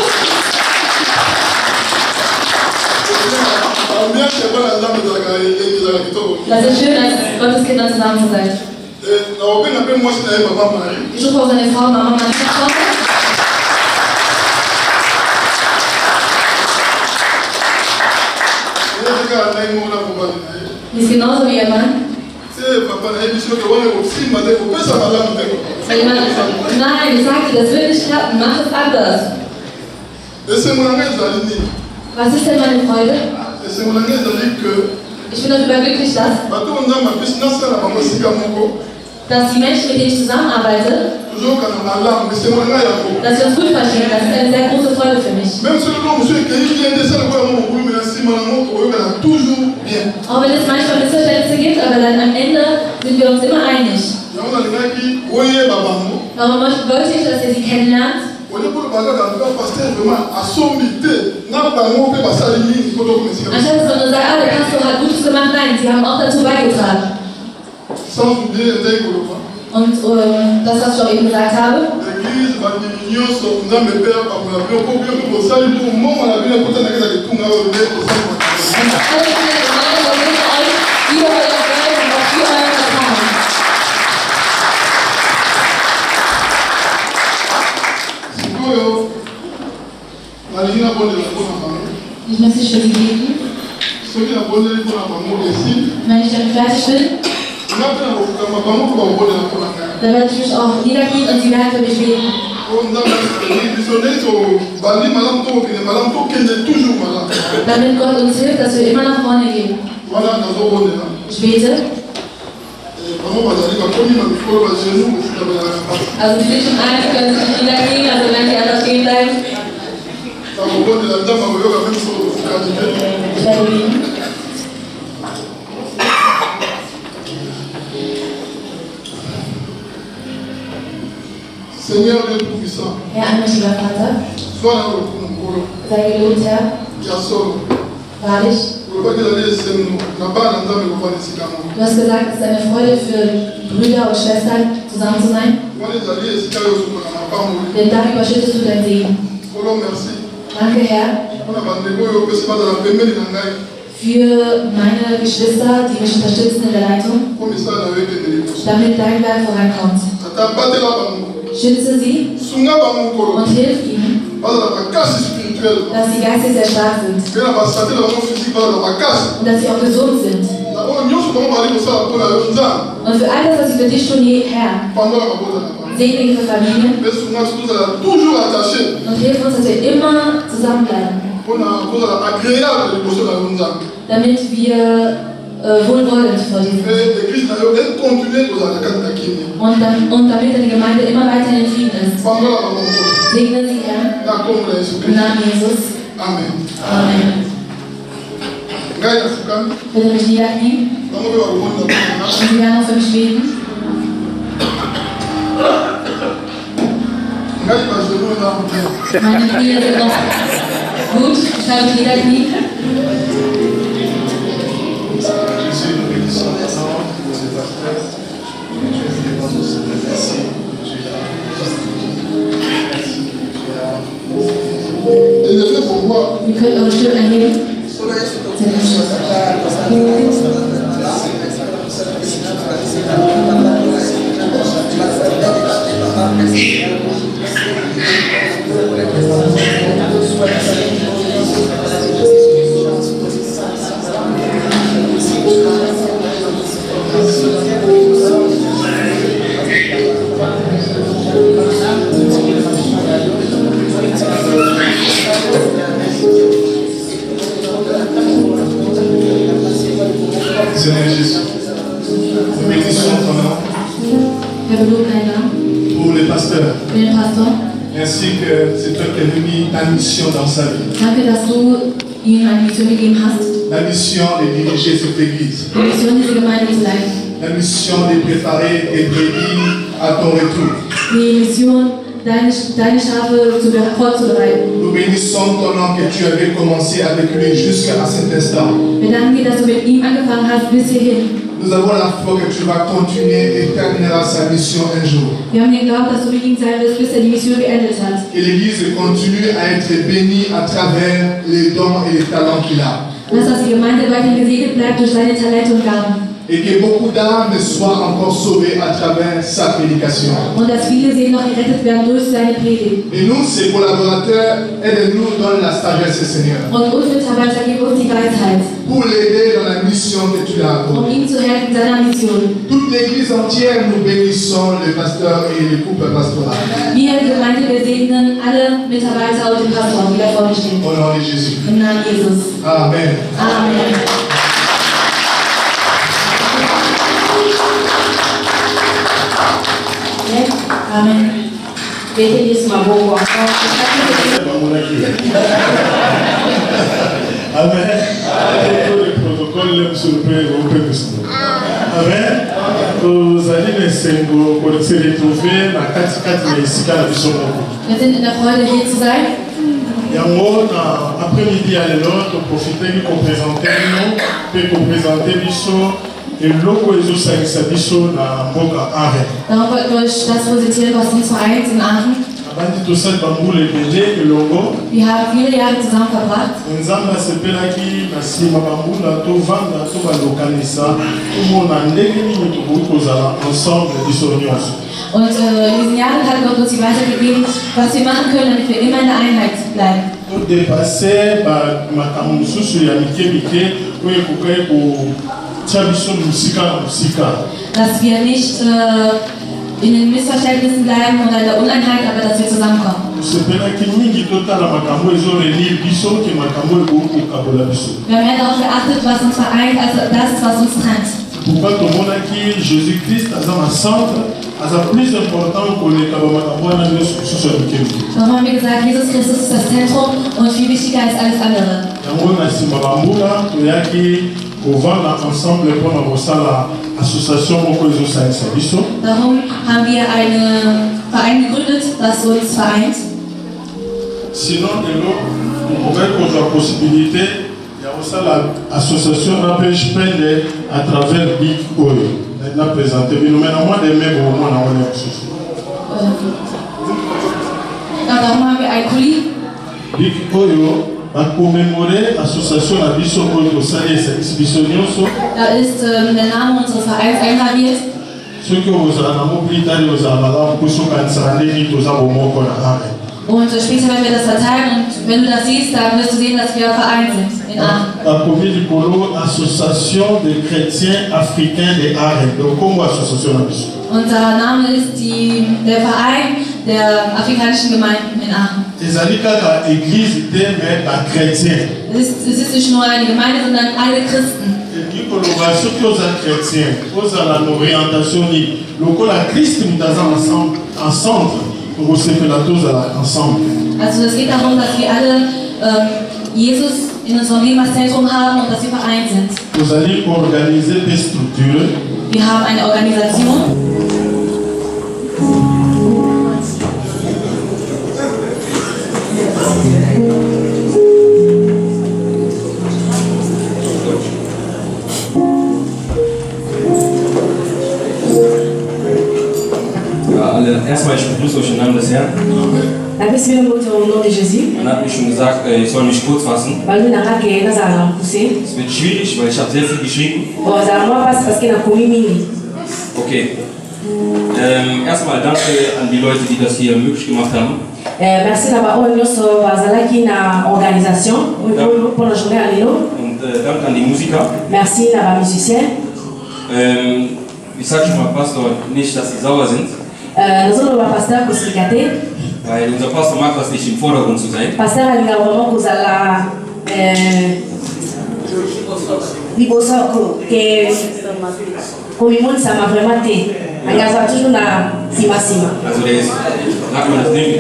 [SPEAKER 1] Das ist schön, als Gottes Kinder zusammen zu sein. Ich rufe auch seine Frau Mama Maria. Die ist genauso wie ihr Mann. Nein, ich sagte, das wird nicht klappen, mach es anders. Was ist denn meine Freude? Ich bin darüber glücklich, dass die Menschen, mit denen ich zusammenarbeite, dass wir uns gut verstehen. Das ist eine sehr große Freude für mich. Auch wenn es manchmal Missverständnisse gibt, aber dann am Ende sind wir uns immer einig. Warum wollte ich, dass ihr sie kennenlernt? Anstatt dass man nur sagt, der Pastor hat Gutes gemacht, nein, sie haben auch dazu beigetragen. Und das, was ich auch eben gesagt habe, ich möchte dich für sie beten. Wenn ich dann fertig bin, dann werde ich mich auch niederknien und sie werden für mich beten. Damit Gott uns hilft, dass wir immer nach vorne gehen. Ich bete. Also die sind schon ein, können sich nicht niederknien, also wenn die einfach stehen bleiben. Ich werde beten.
[SPEAKER 3] Seigneur Dieu Tout-Puissant,
[SPEAKER 1] Herr allmächtiger Vater, sei gelobt, Herr, wahrlich. Du hast gesagt, es ist eine Freude für Brüder und Schwestern, zusammen zu sein. Denn da überschüttest du dein Segen. Danke, Herr, für meine Geschwister, die mich unterstützen in der Leitung, damit dein Werk vorankommt. Schütze sie und hilf ihnen, dass sie geistig sehr stark sind und dass sie auch gesund sind. Und für all das, was sie für dich tun, Herr, segne ihre Familien und hilf uns, dass wir immer zusammenbleiben, damit wir wohlwollend vor dir sind. Und damit deine Gemeinde immer weiter in Frieden ist. Segne sie, Herr. Im Namen Jesus.
[SPEAKER 3] Amen.
[SPEAKER 1] Amen. Bitte mich niederknien. Und Sie werden auch für mich beten. Meine Knie sind noch gut. Ich habe mich niederknien. Ihr könnt eure Stimme erheben.
[SPEAKER 3] Seigneur Jésus, nous bénissons ton nom pour les pasteurs, ainsi que c'est toi qui as mis ta mission dans sa vie.
[SPEAKER 1] Danke, dass du ihnen eine Mission gegeben hast.
[SPEAKER 3] La mission de diriger cette église.
[SPEAKER 1] Die Mission, diese Gemeinde zu leiten.
[SPEAKER 3] La mission de préparer des brebis à ton retour.
[SPEAKER 1] Die Mission, deine Schafe vorzubereiten.
[SPEAKER 3] Nous bénissons ton nom que tu avais commencé avec lui jusqu'à cet instant.
[SPEAKER 1] Wir danken dir, dass du mit ihm angefangen hast bis hierhin.
[SPEAKER 3] Nous avons la foi que tu vas continuer et terminera sa mission un jour.
[SPEAKER 1] Wir haben den Glauben, dass du mit ihm sein wirst, bis die Mission beendet hat.
[SPEAKER 3] Que l'Église continue à être bénie à travers les dons et les talents qu'il a.
[SPEAKER 1] Lass die Gemeinde weiter gesegnet bleibt durch seine Talente und Gaben.
[SPEAKER 3] Et que beaucoup d'âmes soient encore sauvées à travers sa prédication.
[SPEAKER 1] Und dass viele Seelen noch gerettet werden durch seine Predigt.
[SPEAKER 3] Et nous, ses collaborateurs, aide-nous dans la sagesse, Seigneur.
[SPEAKER 1] Und uns Mitarbeiter, gib uns die Weisheit.
[SPEAKER 3] Pour l'aider dans la mission que tu as accordée.
[SPEAKER 1] Ihm zu helfen in seiner Mission.
[SPEAKER 3] Toute l'Église entière, nous bénissons les pasteurs et les couples pastoraux.
[SPEAKER 1] Wir Gemeinde, wir segnen alle Mitarbeiter und den Pastor, die da vorne stehen.
[SPEAKER 3] Au nom de Jésus.
[SPEAKER 1] Im Namen Jesus.
[SPEAKER 3] Amen.
[SPEAKER 1] Amen. Amen. Bete Yesu maboko.
[SPEAKER 4] Amen. Le protocole sur le président. Amen. Vous allez pour se retrouver dans 4 Mexicains à Bishomoko.
[SPEAKER 1] Wir sind in der Freude, hier zu sein.
[SPEAKER 4] Yango na après-midi à l'autre profiter pour présenter nous, pour présenter Bicho. Et l'eau est sa bicho na mboka Aachen.
[SPEAKER 1] Darum wollten wir euch das präsentieren, was uns vereint in Aachen. Wir haben viele Jahre zusammen verbracht. Und in diesen Jahren hat Gott uns die weitergegeben, was wir machen können, damit wir immer in der Einheit bleiben. Dass wir nicht in den Missverständnissen bleiben oder in der Uneinheit, aber dass wir zusammenkommen. Wir haben mehr darauf geachtet, was uns vereint, als das, was uns trennt.
[SPEAKER 4] Pourquoi tout le monde a dit Jésus-Christ est un centre, est plus important que les Kabamakabuana de Sushabikim.
[SPEAKER 1] Darum haben wir gesagt, Jesus Christus ist das Zentrum und viel wichtiger als alles andere. Darum haben wir einen Verein gegründet, das uns vereint.
[SPEAKER 4] Sinon, on pourrait avoir la possibilité. L'association n'empêche pas à travers Big Oil. Maintenant présenté, mais nous menons moins des membres au moins dans l'association.
[SPEAKER 1] Darum haben wir ein Kuli.
[SPEAKER 4] Big Oil a commémoré l'association à Bisso Oil au sein de cette exhibition.
[SPEAKER 1] Da ist der Name unseres Vereins eingraviert.
[SPEAKER 4] Ceux qui ont un amour plus tard, ils ont un amour plus souvent quand ça allait vite aux abonnés qu'on a.
[SPEAKER 1] Und später werden wir das verteilen und wenn du das siehst, dann wirst du sehen, dass wir vereint sind in Aachen.
[SPEAKER 4] Association des chrétiens africains de Aachen. Donc, comment association
[SPEAKER 1] Unser Name ist der Verein der afrikanischen Gemeinden in Aachen. Es ist nicht nur eine Gemeinde, sondern alle Christen. Also es geht darum, dass wir alle Jesus in unserem Leben als Zentrum haben und dass wir vereint sind. Wir haben eine Organisation.
[SPEAKER 5] Erstmal, ich begrüße euch im Namen des Herrn. Man hat mir schon gesagt, ich soll mich kurz fassen. Es wird schwierig, weil ich habe sehr viel geschrieben. Okay. Erstmal danke an die Leute, die das hier möglich gemacht haben.
[SPEAKER 6] Merci d'abord na organisation pour la journée à Lilo.
[SPEAKER 5] Und danke an die Musiker.
[SPEAKER 6] Merci à musiciens.
[SPEAKER 5] Ich sage schon mal, Pastor, nicht, dass sie sauer sind. Weil unser Pastor mag das nicht im Vordergrund zu sein. Also der ist, sagt man das nämlich?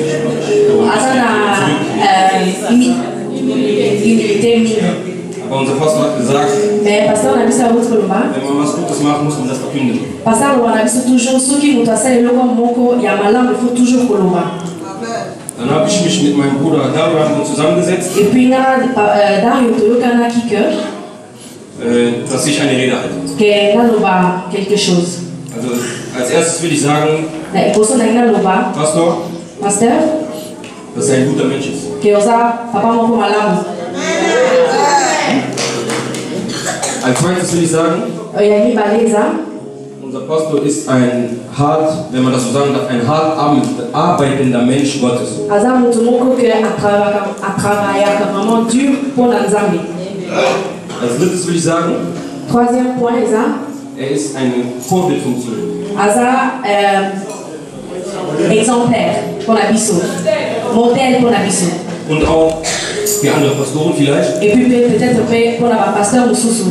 [SPEAKER 5] Aber unser Pastor hat gesagt, wenn man was Gutes macht, muss man das verkünden. Dann habe ich mich mit meinem Bruder Dario zusammengesetzt,
[SPEAKER 6] et puis Dario toyokana kike
[SPEAKER 5] dass ich eine Rede halte.
[SPEAKER 6] que naloba quelque chose.
[SPEAKER 5] Also als erstes will ich sagen,
[SPEAKER 6] Na iposo na naloba
[SPEAKER 5] Pastor,
[SPEAKER 6] pasteur
[SPEAKER 5] dass er ein guter Mensch ist.
[SPEAKER 6] que oza papa moko malamu.
[SPEAKER 5] Als zweites will ich sagen,
[SPEAKER 6] Oyani baleza
[SPEAKER 5] unser Pastor ist ein hart, wenn man das so sagen darf, ein hart arbeitender Mensch Gottes.
[SPEAKER 6] aza mutu moko que atravaillaka vraiment dur pour na nzambe.
[SPEAKER 5] Als drittes will ich sagen,
[SPEAKER 6] Troisième point eza
[SPEAKER 5] er ist eine Vorbildfunktion.
[SPEAKER 6] aza exemplaire pour la biso, modèle pour la biso.
[SPEAKER 5] Und auch für andere Pastoren vielleicht.
[SPEAKER 6] Et puis peut-être pour la pasteur mususu.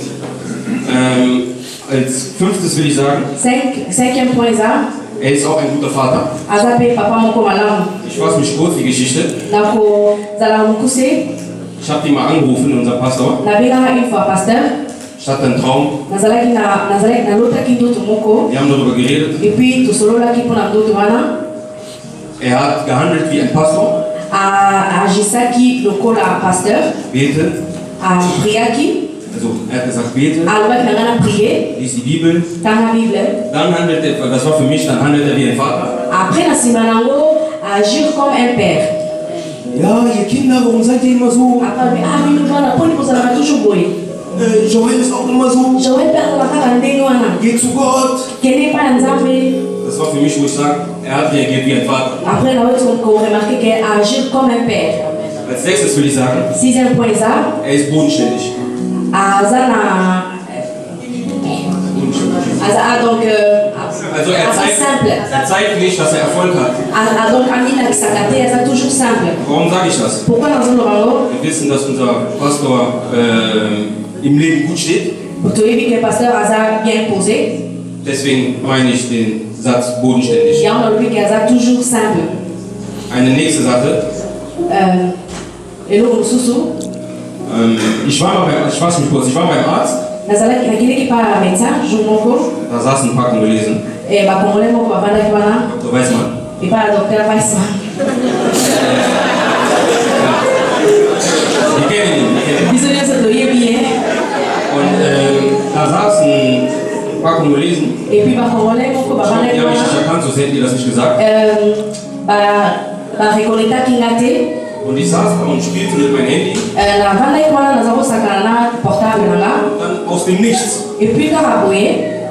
[SPEAKER 5] Als fünftes will ich sagen,
[SPEAKER 6] Cinquième point eza
[SPEAKER 5] er ist auch ein guter Vater.
[SPEAKER 6] aza pe papa moko malamu.
[SPEAKER 5] Ich fasse mich kurz, die Geschichte.
[SPEAKER 6] Nako zala mukuse
[SPEAKER 5] Ich habe ihn mal angerufen, unser Pastor.
[SPEAKER 6] nabengaka une fois pasteur
[SPEAKER 5] Ich hatte einen Traum.
[SPEAKER 6] nazalaki nalotaki ndoto moko
[SPEAKER 5] Wir haben darüber geredet.
[SPEAKER 6] et puis tosololaki mpona ndoto wana
[SPEAKER 5] Er hat gehandelt wie ein Pastor,
[SPEAKER 6] agisaki lokola pasteur
[SPEAKER 5] bete.
[SPEAKER 6] apriaki
[SPEAKER 5] Also er hat gesagt, bete,
[SPEAKER 6] alobaki na ngai na prie
[SPEAKER 5] lies die Bibel.
[SPEAKER 6] tanga bible
[SPEAKER 5] Dann handelt er, das war für mich, dann handelt er wie ein Vater.
[SPEAKER 6] après na nsima nango agir comme un père.
[SPEAKER 5] Ja, ihr Kinder, warum seid ihr immer so?
[SPEAKER 6] Bino bana mponi kozalaka toujours boye
[SPEAKER 5] Joel ist auch immer so.
[SPEAKER 6] joel mpe azalaka kaka ndenge wana
[SPEAKER 5] Geht zu Gott.
[SPEAKER 6] kende epai ya nzambe.
[SPEAKER 5] Das war für mich, wo ich sage, er hat reagiert wie ein Vater.
[SPEAKER 6] Après naweti koremarke ke agir comme un père.
[SPEAKER 5] Als nächstes will ich sagen,
[SPEAKER 6] Sixième point eza
[SPEAKER 5] er ist bodenständig.
[SPEAKER 6] aza na donc
[SPEAKER 5] Also er zeigt nicht, dass er Erfolg hat.
[SPEAKER 6] donc aminakisaka te aza toujours simple.
[SPEAKER 5] Warum sage ich das?
[SPEAKER 6] Pourquoi nazoloba ngo
[SPEAKER 5] Wir wissen, dass unser Pastor im Leben gut steht.
[SPEAKER 6] toyebi ke pasteur aza bien posé
[SPEAKER 5] Deswegen meine ich den Satz bodenständig.
[SPEAKER 6] yango nalobi ke aza toujours simple.
[SPEAKER 5] Eine nächste Sache.
[SPEAKER 6] Eloko mosusu
[SPEAKER 5] Ich war beim Arzt.
[SPEAKER 6] nakendeki pa ya médecin jour moko
[SPEAKER 5] Da saßen ein paar Kongolesen.
[SPEAKER 6] bakongolais moko bavandaki wana
[SPEAKER 5] Dr. Weissmann.
[SPEAKER 6] epai ya docteur Weissmann.
[SPEAKER 5] Die kennen ihn.
[SPEAKER 6] biso nyonso toyebi ye
[SPEAKER 5] Und da saßen ein paar Kongolesen.
[SPEAKER 6] epuis bakongolais moko
[SPEAKER 5] Die
[SPEAKER 6] bavandaki
[SPEAKER 5] haben mich nicht
[SPEAKER 6] wana
[SPEAKER 5] erkannt, sonst hätten die das nicht gesagt.
[SPEAKER 6] barekonektaki nga te.
[SPEAKER 5] Und ich saß da und spielte mit meinem Handy.
[SPEAKER 6] navandaki wana naza kosakana na portable na nga
[SPEAKER 5] Und dann aus dem Nichts.
[SPEAKER 6] epuis kaka boye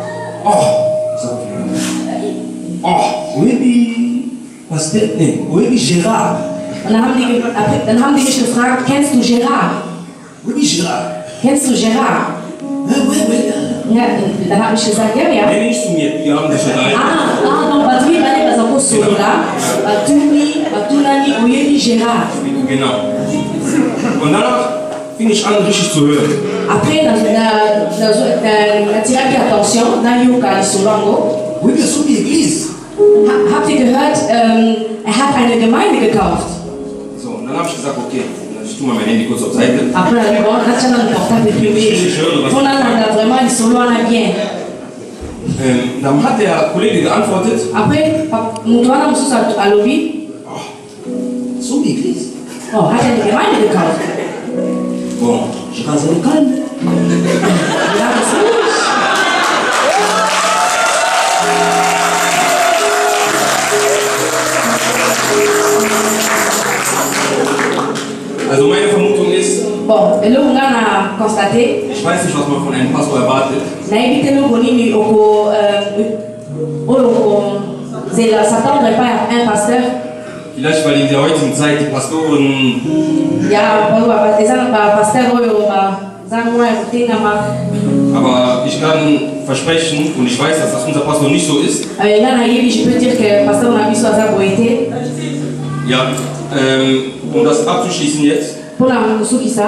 [SPEAKER 5] Oui, Gérard.
[SPEAKER 6] dann haben die mich gefragt, kennst du Gérard?
[SPEAKER 5] Oui, Gérard.
[SPEAKER 6] Kennst du Gérard? Ja, dann habe ich gesagt, ja.
[SPEAKER 5] Nee, nicht zu mir, die haben dich allein.
[SPEAKER 6] Donc batui bale baza kosolola batunani oyebi Gérard.
[SPEAKER 5] Genau. Und danach fing ich an, richtig zu hören.
[SPEAKER 6] Après natiraki attention nayoka lisolo yango.
[SPEAKER 5] Oui, wir sind die Église.
[SPEAKER 6] Habt ihr gehört, er hat eine Gemeinde gekauft?
[SPEAKER 5] So, und dann habe ich gesagt, okay, ich tue mal mein Handy kurz auf Seite.
[SPEAKER 6] Après natia na portable privé. Mpona nanga vraiment lisolo wana bien.
[SPEAKER 5] Dann hat der Kollege geantwortet.
[SPEAKER 6] Après moto wana mosusu alobi
[SPEAKER 5] So die Église.
[SPEAKER 6] hat er eine Gemeinde gekauft.
[SPEAKER 5] Bon, je rase le calme.
[SPEAKER 6] Ja, das ist gut.
[SPEAKER 5] Also meine Vermutung ist,
[SPEAKER 6] Bon, eloko nga na constaté
[SPEAKER 5] ich weiß nicht, was man von einem Pastor erwartet.
[SPEAKER 6] nayebi te eloko nini oyo okozela s'attendre epai ya un pasteur
[SPEAKER 5] Vielleicht, weil in der heutigen Zeit die Pastoren
[SPEAKER 6] ya eza na bapasteur oyo baza mwa ya kotengama.
[SPEAKER 5] Aber ich kann versprechen, und ich weiß, dass das unser Pastor nicht so ist.
[SPEAKER 6] Nga nayebi je peux dire que pasteur na biso aza boye te.
[SPEAKER 5] Ja, um das abzuschließen jetzt.
[SPEAKER 6] Mpona kosukisa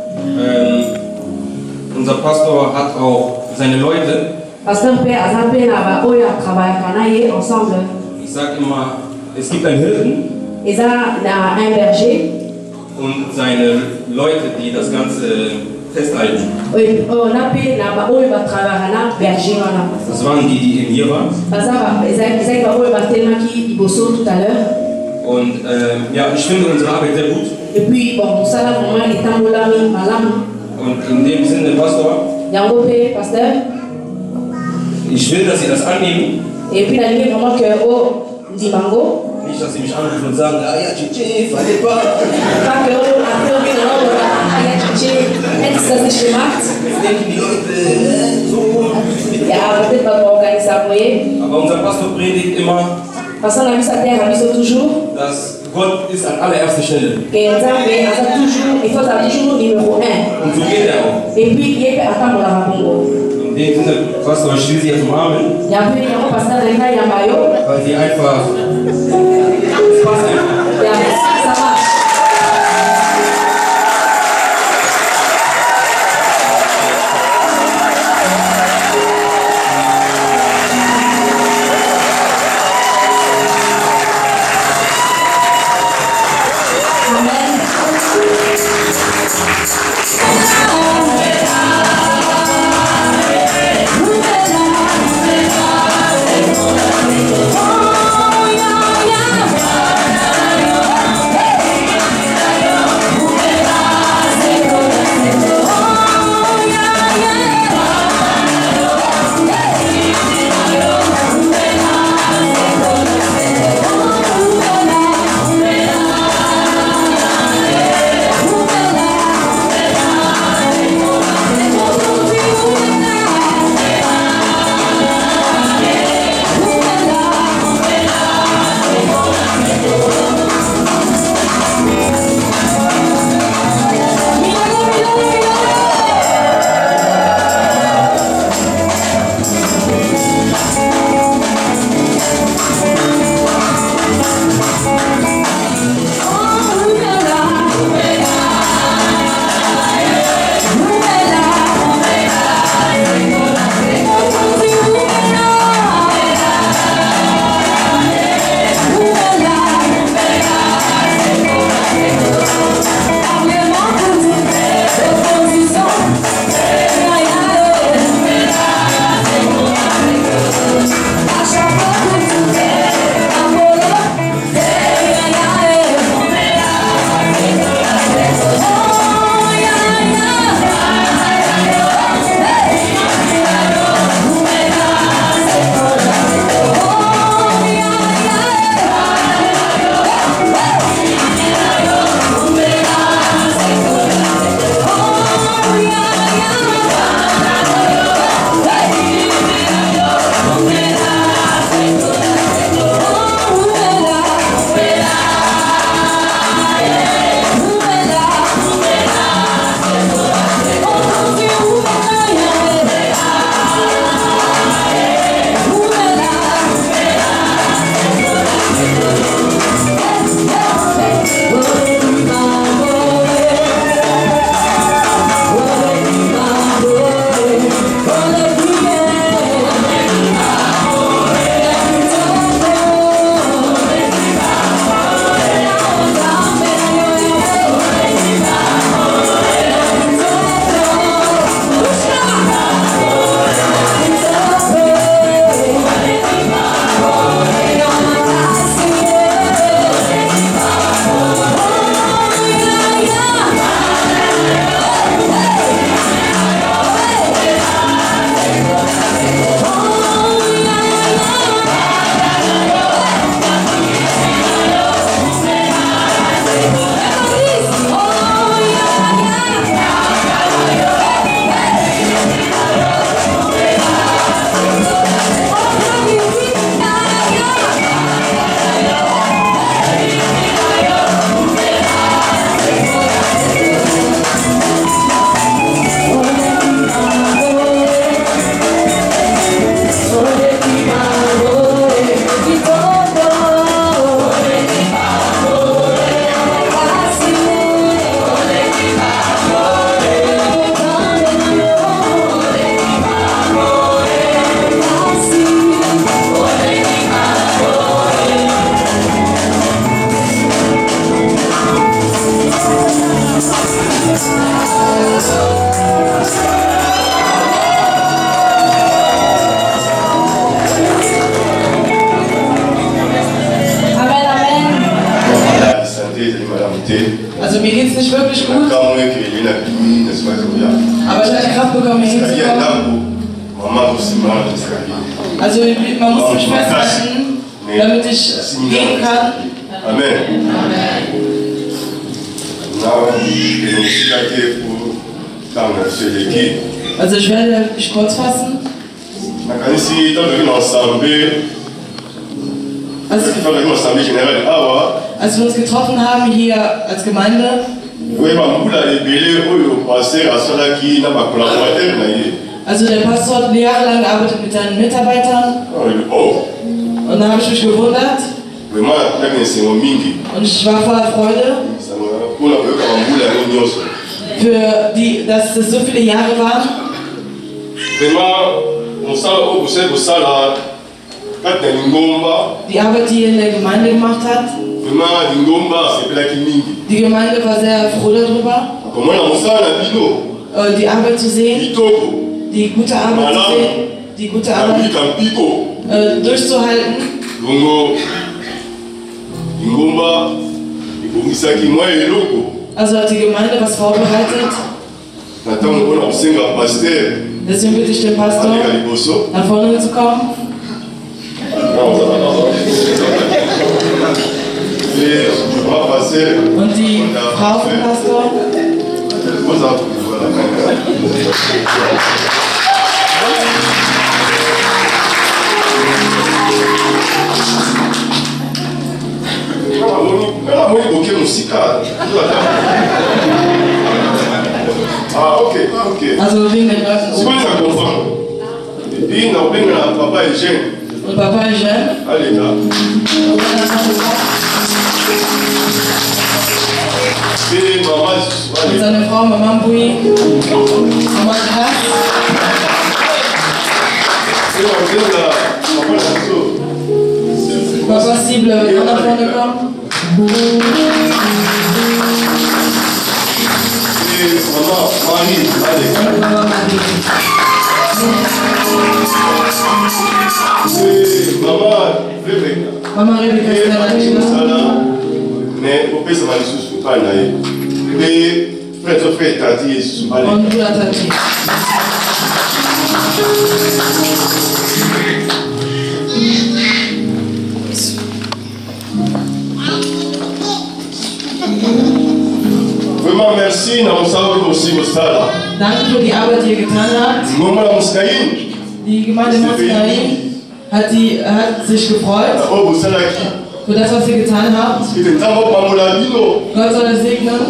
[SPEAKER 5] Unser Pastor hat auch seine Leute.
[SPEAKER 6] pasteur mpe aza mpe na baoyo atravaillaka na ye ensemble.
[SPEAKER 5] Ich sage immer, es gibt einen Hirten
[SPEAKER 6] Eza na un berger
[SPEAKER 5] und seine Leute, die das Ganze festhalten.
[SPEAKER 6] na mpe na baoyo batravaillaka na berger wana.
[SPEAKER 5] Das waren die, die in hier waren.
[SPEAKER 6] Ezali baoyo batelemaki liboso tout à l'heure.
[SPEAKER 5] Und ja, ich finde unsere Arbeit sehr gut.
[SPEAKER 6] Et puis, bon, ça là vraiment est un molami malam.
[SPEAKER 5] Und in dem Sinne, Pastor,
[SPEAKER 6] pasteur,
[SPEAKER 5] ich will, dass Sie das annehmen.
[SPEAKER 6] Et puis, la ligne vraiment que, oh, Dimango.
[SPEAKER 5] Nicht, dass Sie mich anrufen und sagen, ah ja, Tchitché, fallait pas.
[SPEAKER 6] Pas que, après, on vient ah ja, Tchitché, hättest du das nicht gemacht?
[SPEAKER 5] Denken die Leute, so.
[SPEAKER 6] Ja, peut-être pas pour organiser ça, vous voyez.
[SPEAKER 5] Aber unser Pastor predigt immer,
[SPEAKER 6] parce qu'on a vu sa terre, a vu toujours.
[SPEAKER 5] Dass Gott ist an allererster Stelle.
[SPEAKER 6] Que Nzambe a toujours, il faut avoir toujours numéro 1.
[SPEAKER 5] Und so geht er auch.
[SPEAKER 6] Et puis, il peut attendre la Congo.
[SPEAKER 5] In dem Sinne, Pastor, ich will Sie jetzt umarmen.
[SPEAKER 6] Ja, puis, il pasteur de la Yambayo.
[SPEAKER 5] Weil Sie einfach. Das passt einfach.
[SPEAKER 6] Ja, ça marche.
[SPEAKER 1] Oh, yeah, yeah.
[SPEAKER 2] Also man muss mich festhalten, damit ich gehen kann.
[SPEAKER 3] Amen.
[SPEAKER 2] Also ich werde mich kurz fassen. Als wir uns getroffen haben hier als Gemeinde, also der Pastor hat jahrelang gearbeitet mit seinen Mitarbeitern. Und dann habe ich mich gewundert. Und ich war voller Freude, für die, dass es so viele Jahre waren. Die Arbeit, die er in der Gemeinde gemacht hat. Die Gemeinde war sehr froh darüber. Die Arbeit zu sehen. Die gute Arbeit zu sehen. Die gute Arbeit durchzuhalten. Also hat die Gemeinde was vorbereitet. Deswegen bitte ich den Pastor, nach vorne zu kommen. Und die Frau vom Pastor. Also wegen den Leuten. Und Papa Eugène. Und seine Frau Maman Boui. Maman Grasse. Papa Cible wird auch nach vorne kommen. Maman Marie. Maman Rebecca ist
[SPEAKER 3] mais au pèse mal sous pas là et frère Tati sous pas
[SPEAKER 2] on doit Tati.
[SPEAKER 3] Vraiment merci na msaada aussi msala.
[SPEAKER 2] Danke für die Arbeit, die ihr getan habt. Die Gemeinde Moskain hat sich gefreut. Für das, was ihr getan habt. Gott soll es segnen.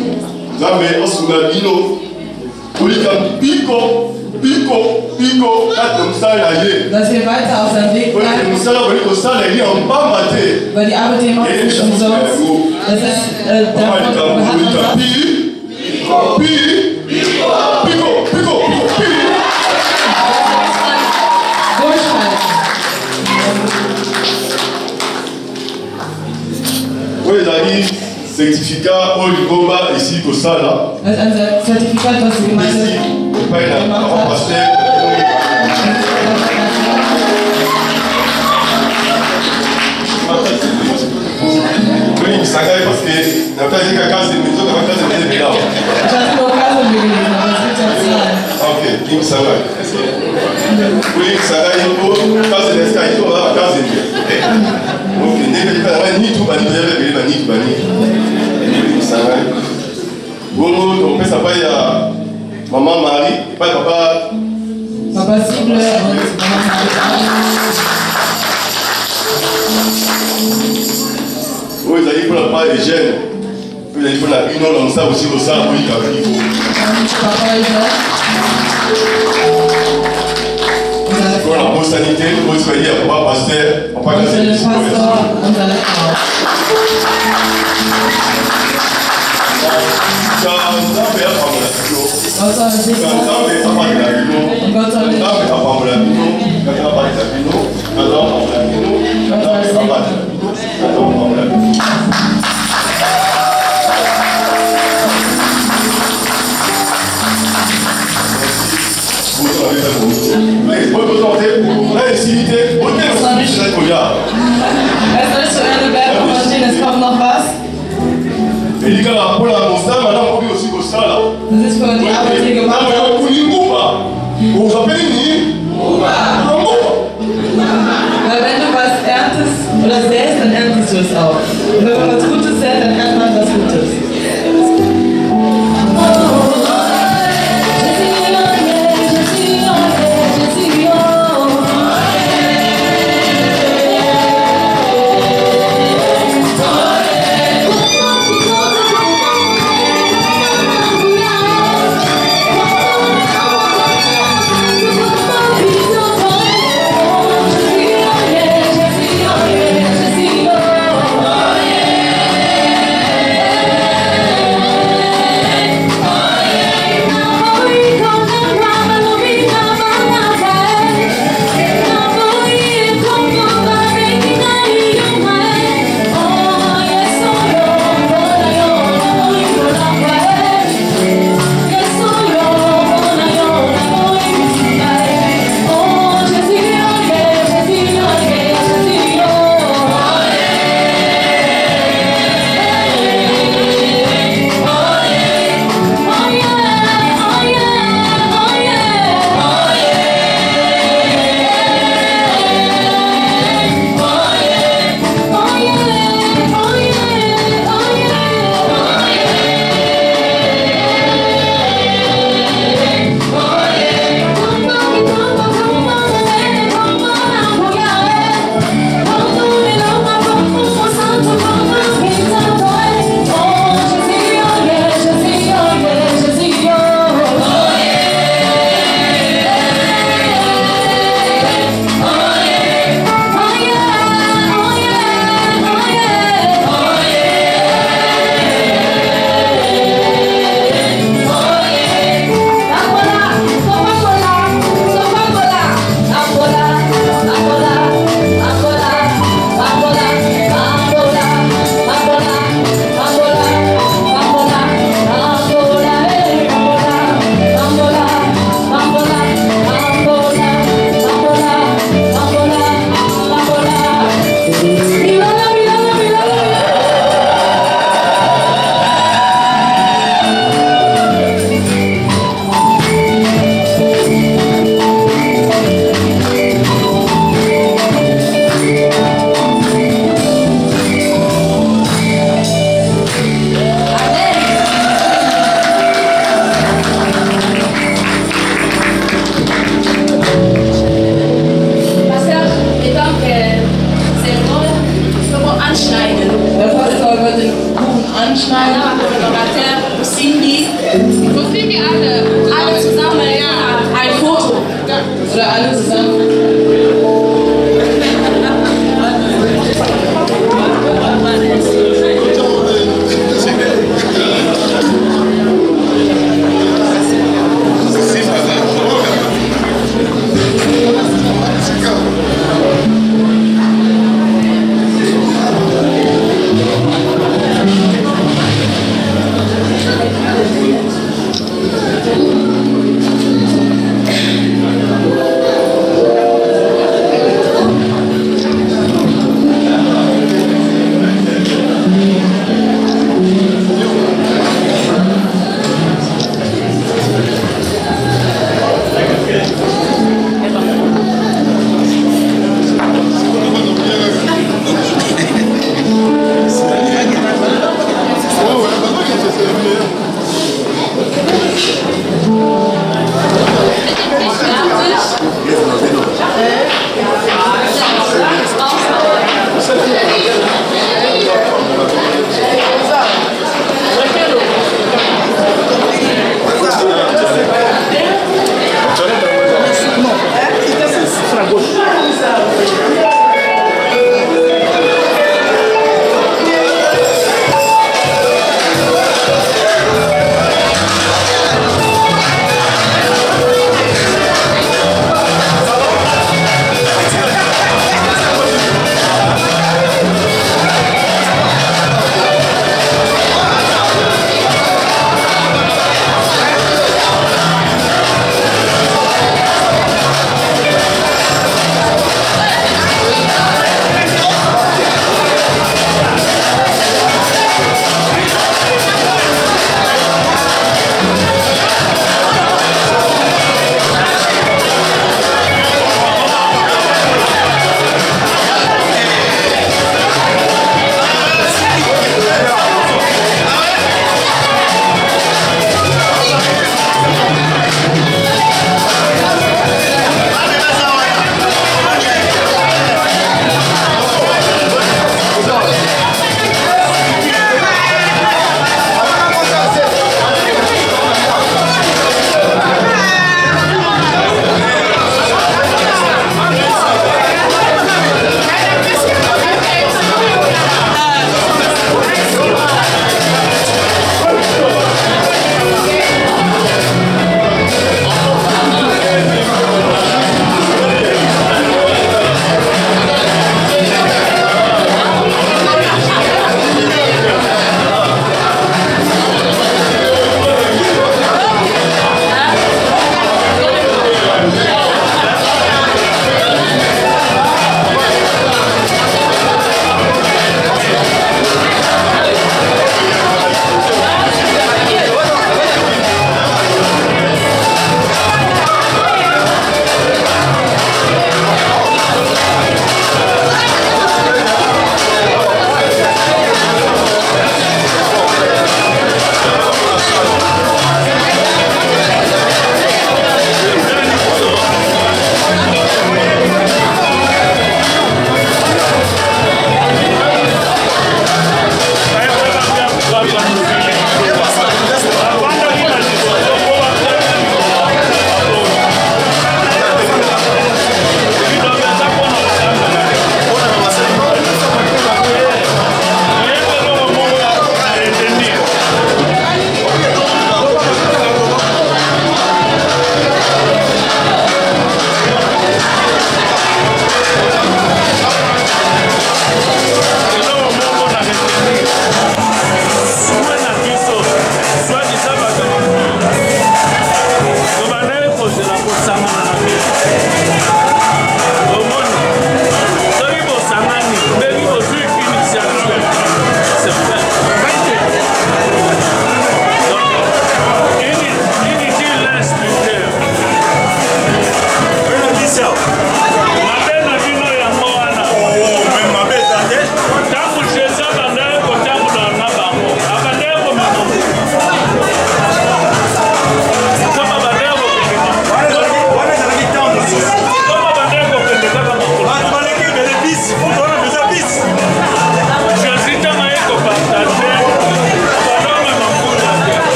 [SPEAKER 2] Dass ihr weiter auf seinem Weg bleibt. Weil die Arbeit, die ihr macht, ist nicht umsonst. Das ist davon
[SPEAKER 3] certificat Oligomba ici pour ça là.
[SPEAKER 2] Un certificat was die Gemeinde gemacht hat.
[SPEAKER 3] Oui, ça gagne parce que n'a pas dit qu'à cause de maison, qu'à cause de maison.
[SPEAKER 2] J'avais pas occasion de venir, parce que tu as.
[SPEAKER 3] Ok, il ça va. Oui, ça gagne pour cause de l'escalier, on va à cause de maison. Ok, ni tout bani, ni tout bani. Bon, on peut s'appeler Maman Marie, pas papa.
[SPEAKER 2] Papa Cible, Maman
[SPEAKER 3] oui, vous allez pour la part des jeunes. Vous allez pour la une, on ça aussi, vous savez, oui,
[SPEAKER 2] Papa
[SPEAKER 3] pour la poste sanitaire, vous allez dire, papa pasteur, papa
[SPEAKER 2] pasteur, on va es kommt noch was.
[SPEAKER 3] Das ist
[SPEAKER 2] für die Arbeit, die gemacht wird. du das säst, dann erntest du es auch. Und wenn man was Gutes sät, dann erntet man was Gutes.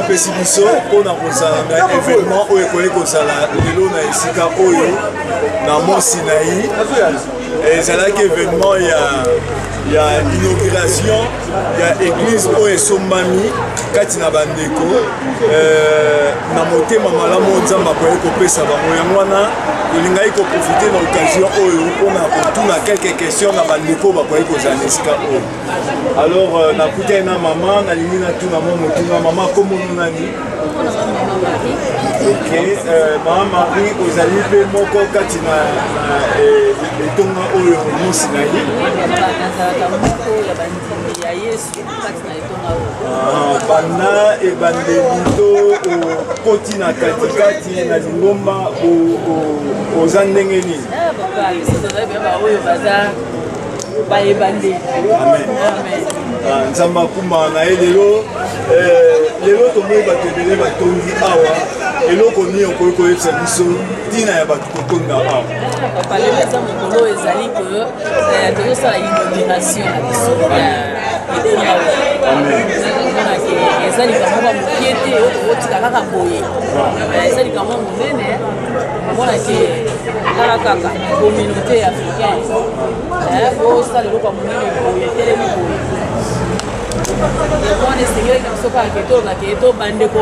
[SPEAKER 7] pesi biso pona kozala na événement oyo ekoki kozala lelo na esika oyo na Mont Sinaï. Ezalaki événement ya inauguration ya église oyo esombami kati na bandeko na motema malamu Nzambe akoki kopesa bango. Yango wana tolingai koprofite na occasion oyo mpona kotuna quelques questions na bandeko bakoki kozala na esika oyo. Alors nakutani na mama nalingi natuna mo motuna mama komono nani? Ok, Mama Marie ozali pe moko kati na etonga oyo Mont Sinaï. Bana ebandeli to okoti na katikati na lingomba oza ndenge nini? Nzambe akuma na ye lelo tomoi bato ebele batondi awa eloko nini okoki koyebisa biso ntina ya bato kotonda awa?
[SPEAKER 8] Papa lelo eza mokolo ezali koyo tozosala inauguration na biso eza likambo mokie te otika kaka boye eza likambo monene omonake kala kaka communauté africaine osala eloko ya monene boye etelemi boye on esengeli na biso kaka ketolobake to bandeko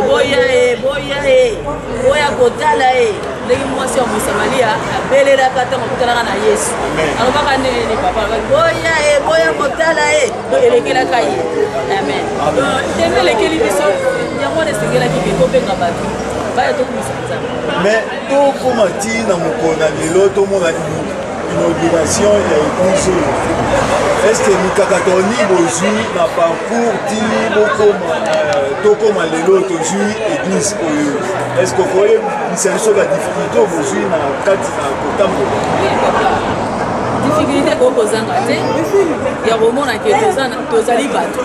[SPEAKER 8] boya kotala ndenge mwasi ya mosamalia abelelaka ntango akutanaka na Yesu alobaka ndenge ni papa boya kotala elekelaka ye amen ndenge elekeli biso yango wana esengelaki ke tobenga bato baya tokumisa Nzambe.
[SPEAKER 7] Mais tokoma ti na mokolo na lelo tomona inauguration ya église oyo. Est-ce que mikakatoni bozwi na parcours ti tokoma lelo tozwi église oyo? Est-ce que okoye bisa biso badifficulté bozwi na kati na kotambola?
[SPEAKER 8] Difficulté kokozanga te ya komona ke tozali bato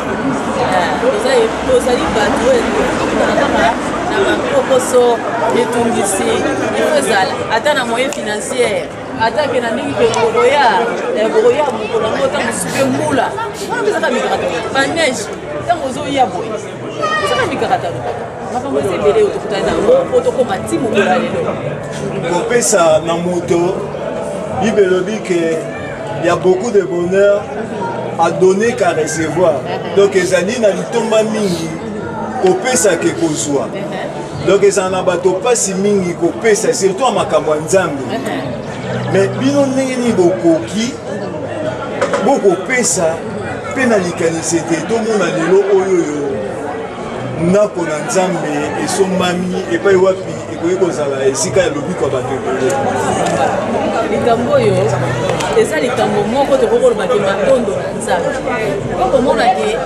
[SPEAKER 8] na baproposo etungisi ifezala ata na moyen financière ata ke na ndenge ke bokoya mokolo yango ntango mosuku mbula wana mpezaka mikakata baneige ntango ozoya boye ezaka mikakata makambo eza ebele oyo tokutani nango po tokoma ti mokolo ya lelo
[SPEAKER 7] kopesa na moto Bible elobi ke il y a beaucoup de bonheur à donner qu'à recevoir. Donc ezali na litomba mingi kopesa ke kozwa. Donc ezali na bato pasi mingi kopesa surtout makambo ya Nzambe. Mais bino ndenge ni bokoki bokopesa pe na likanisi te tomona lelo oyo ndako na Nzambe esombami epai wapi ekoki kozala esika ya lobiko ya bato ebele.
[SPEAKER 8] Likambo oyo eza likambo moko tokokolobaki matondo na Nzambe okomonake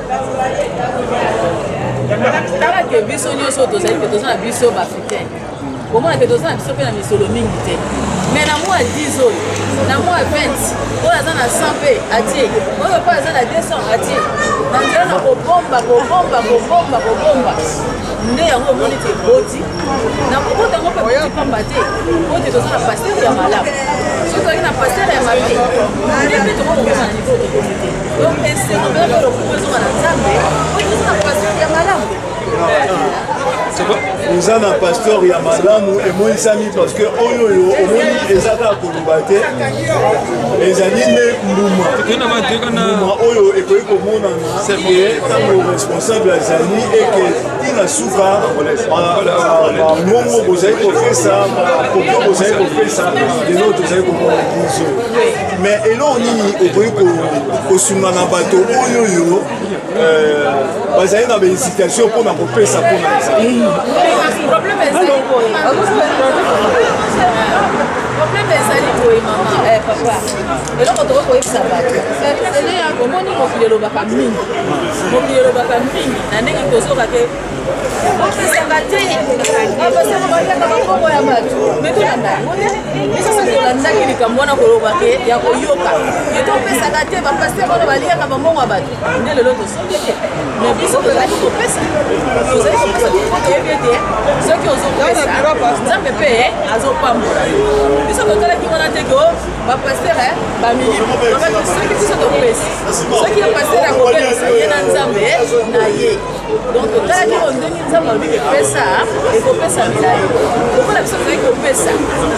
[SPEAKER 8] tala ke biso nyonso tozali pe toza na biso baafricain komonake toza na biso mpe na misolo mingi te mais na mwa 10 oyo na mwa 20 oyo aza na 100 mpe atie oyo mpe aza na 200 atie na nzela na kobomba nde yango omoni te eboti na kokota yango mpe boti pamba te boti toza na pasteur ya malamu soki toki na pasteur ya mabe nde mpe tokokokoma na niveau tokomi te donc esengo mpena mpe lokumu ezonga na Nzambe oyo toza na pasteur ya malamu
[SPEAKER 7] oza na pasteur ya malamu emonisami parce que oyo omoni eza kaka koloba te ezali nde mbuma oyo ekoki komonana ntango responsable azali eke tina suka mongo bozali kopesa kopio bozali kopesa lelo tozali komona biso mais eloko nini okoki kosunga na bato oyo bazali na bahésitation mpona kopesa mpona
[SPEAKER 8] problème ezali boye mama papa eloko tokoki koyebisa bato omoni mokili elobaka mingi na ndenge tozoka te opesaka te bapasaka baliaka bakongo ya bato me tolanda yango te biso soki tolandaki likambo wana koloba ke ya koyoka ye topesaka te bapaster wana baliaka bambongo ya bato nde lelo tosoki te mais biso tozali kopesa toyebi ete soki ozopesa Nzambe mpe azopambola biso totalaki wana te ke bapaster bamilimu soki biso topesi soki ya paster akobelisa ye na Nzambe na ye donc kala ki ondeni nzambe alobi kopesa ekopesa milayi lokola biso tozali kopesa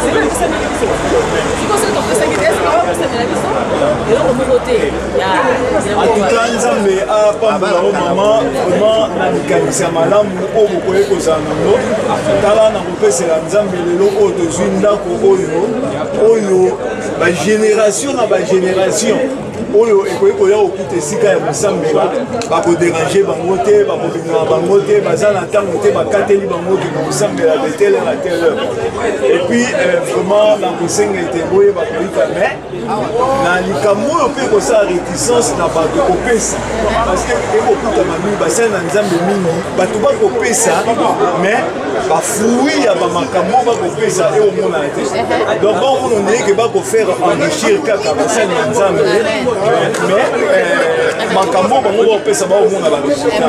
[SPEAKER 8] sikoso topesaki te esika bapesa milayi biso eloko moko te
[SPEAKER 7] atuka nzambe apambola o mama vraiment na likanisi ya malamu oyo bokoki kozala nango tala na kopesela nzambe lelo oyo tozwi ndako oyo bagénération na bagénération oyo ekoki koya kokuta esika ya kosambela bakoderange bango te bakobimela bango te baza na ntango te bakateli bango ke kosambela de telle heure à telle heure et puis vraiment na kosenga ete boyeba koyika mais na likambo oyo mpe kosala réticence na bato kopesa parce que ekokutama mingi basali na nzambe mingi bato bakopesa mais bafruit ya bamakambo bakopesa eomonana te donc baomona ndenge bakofere enrichir kaka basali na nzambe mais makambo bango bakopesa baomona baresultat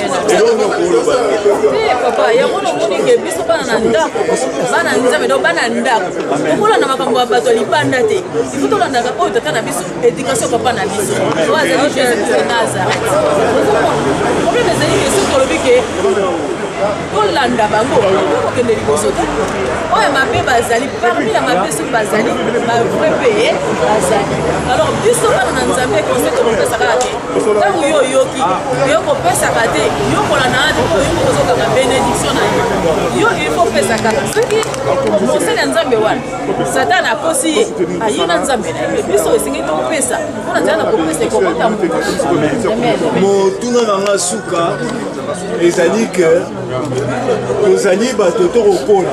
[SPEAKER 8] papa yango nomoni ke biso bana na ndako bana nzambe do bana ndako okolanda makambo ya bato ya libanda te ifo tolandaka oyo tata na biso éducation papa na biso oyo azali jésus nazareth problème ezali ke soki tolobi ke tolanda bango okokende liboso te oyo mabe bazali parmi ya mabe soki bazali bavrai peye bazali alors biso bana na nzambe conseil tokopesaka te ntango yo oyoki yo kopesaka te yo kolanda te po yo kozokaka bénédiction na yo il faut pesa kaka soki mosali ya nzambe wana satana akosi ye aye na nzambe na ye biso esengi tokopesa mpona nzala na kopesa ekokota
[SPEAKER 7] motuna nanga suka ezali ke tozali bato tokokola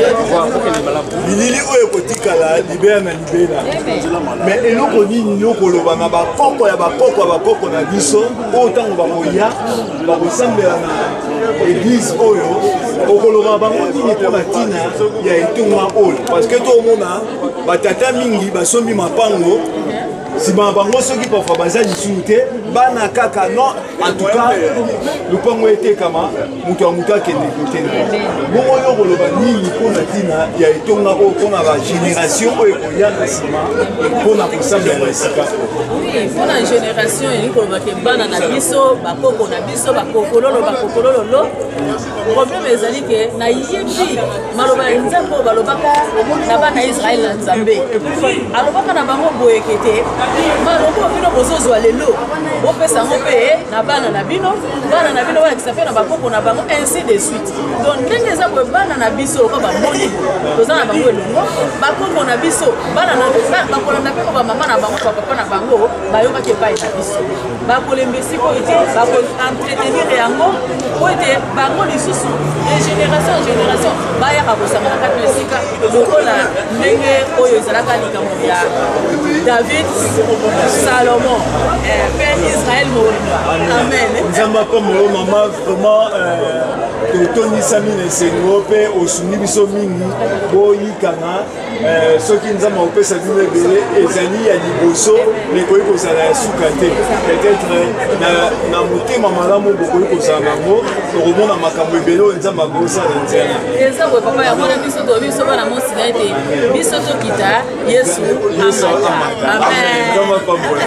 [SPEAKER 7] bilili oyo ekotikala libela na libela mais eloko nini yokoloba na bakoko ya bakoko na biso oyo ntango bakoya bakosambela na église oyo okoloba bango nini mpona ntina ya etonga oyo parce que tomona batata mingi basombi mapango nsima bango soki parfois baza lisusu te bana kaka non en tout cas lupango etekama moto ya moto akende kote bongo yo koloba nini mpona ntina ya etonga oyo mpona bagénération oyo ekoya na nsima mpona kosambela esika
[SPEAKER 8] mpona génération elingi kolobake bana na biso bakoko na biso bakokololo problème ezali ke nayebi maloba ya nzambe oyo balobaka na bana ya israele na nzambe alobaka na bango boyeke te maloba bino bozozwa lelo bopesa yango mpe na bana na bino balakisa mpe na bakoko na bango ainsi de suite donc ndenge eza boye bana na biso loka bamoni toza na bango elongo bakoko na biso bakolanda mpe ko bamama na bango bapapa na bango bayokaki epai na biso bakolembesi po ete bakoentretenir yango po ete bango lisusu de génération en génération bayaka kosanga na kati na esika lokola ndenge oyo ezalaka likambo ya David Salomon père Israël Moïba amen
[SPEAKER 7] nzamba comme le maman vraiment totonisami na esengo mpe osuni biso mingi boyikana soki nzambe opesa bino ebele ezali ya liboso nekoki kozala ya suka te peut-être na motema malamu bokoki kozala nango tokomona makambo ebele oyo nzambe akosala nzela
[SPEAKER 8] eza boye papa yango na biso to biso bana mosila ete biso tokita yesu amata amen
[SPEAKER 7] nzambe apambola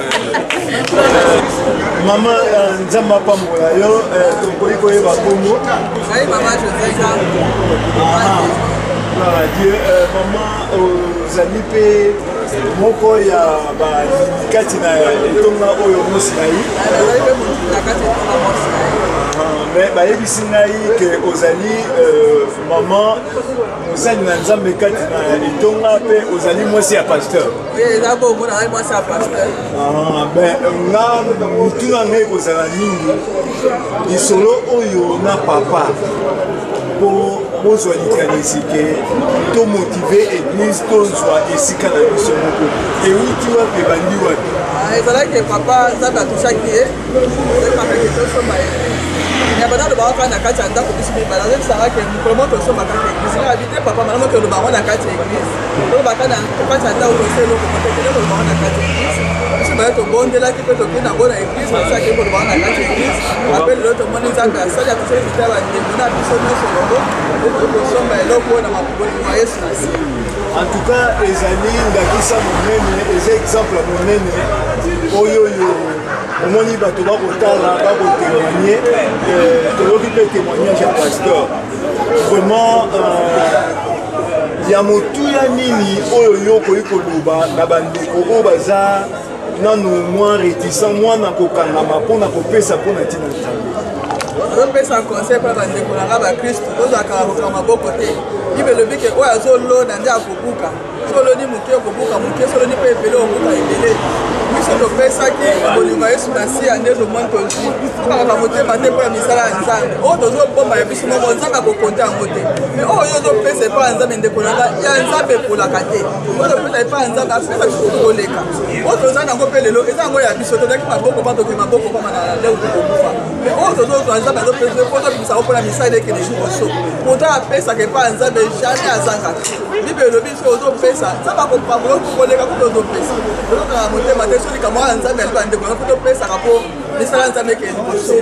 [SPEAKER 7] mama nzambe apambola yo tokoki koyeba kombo Dieu, maman, ozali mpe moko ya bakati na etonga oyo mosinai mais bayebisi ngai ke ozali maman mosali na nzambe kati na etonga mpe ozali mwasi ya pasteur nga mituna ngai kozala mingi lisolo oyo na papa po bozwa likanisi ke tomotive église tozwa esika na biso moko euti wapi ebandi wapi
[SPEAKER 9] ezalaki papa nzambe atushaki ye ekakaki tosomba ye ya bana lobaka kaka na kati ya ndako biso mibala azobisaka ke mokolo moko tosombaka na église nga abi te papa malamu ke olobango na kati ya église tolobaka na kati ya ndako tosa eloko motekele kolobango na kati ya église biso baye tobondelaki mpe tokei nango na église basaki kolobango na kati ya église ape lelo tomoni nzambe asali atosali bita bandeko na biso nyonso longo okosomba eloko oyo na makoboli mwa yesu na se
[SPEAKER 7] en tout cas ezali ndakisa monene eza exemple monene oyo omoni bato bakotala bakotémoigner toyoki mpe témoignage ya pasteur vraiment ya motuya nini oyo yo okoki koloba na bandeko oyo baza nanu mwa réticent mwana kokangama mpona kopesa mpona ntina nzambe
[SPEAKER 9] opesa conseil mpa bandeko nanga bakristu ozalaka koka maboko te libelobi ke oyo azolona nde akobuka soloni moke okobuka moke soloni mpe ebele okobuka ebele biso topesaki bolingo ya yesu masiya nde tomoni tozwi tokaka motema te mpo ya misala ya nzambe oyo tozobomba ya biso moko nzambe akokonte yango te me oyo ozopesa epa ya nzambe ndeko nanga ya nzambe ekolaka te oyo topesa epa ya nzambe apesa biso koleka oyo toza nango mpe lelo eza yango ya biso tozalaki maboko mpa toke maboko mpama na leu tokokufa me oyo tozozwa nzambe azopesako mpona misala ekende liboso moto apesaka epa ya nzambe jamais azangaka bible elobi so ozopesa nzambe akopambola okoleka kuto ozopesa tozokaka motema te solika mwa ya nzambe ali bandeko na kuto opesaka mpo misala nzambe ekende liboso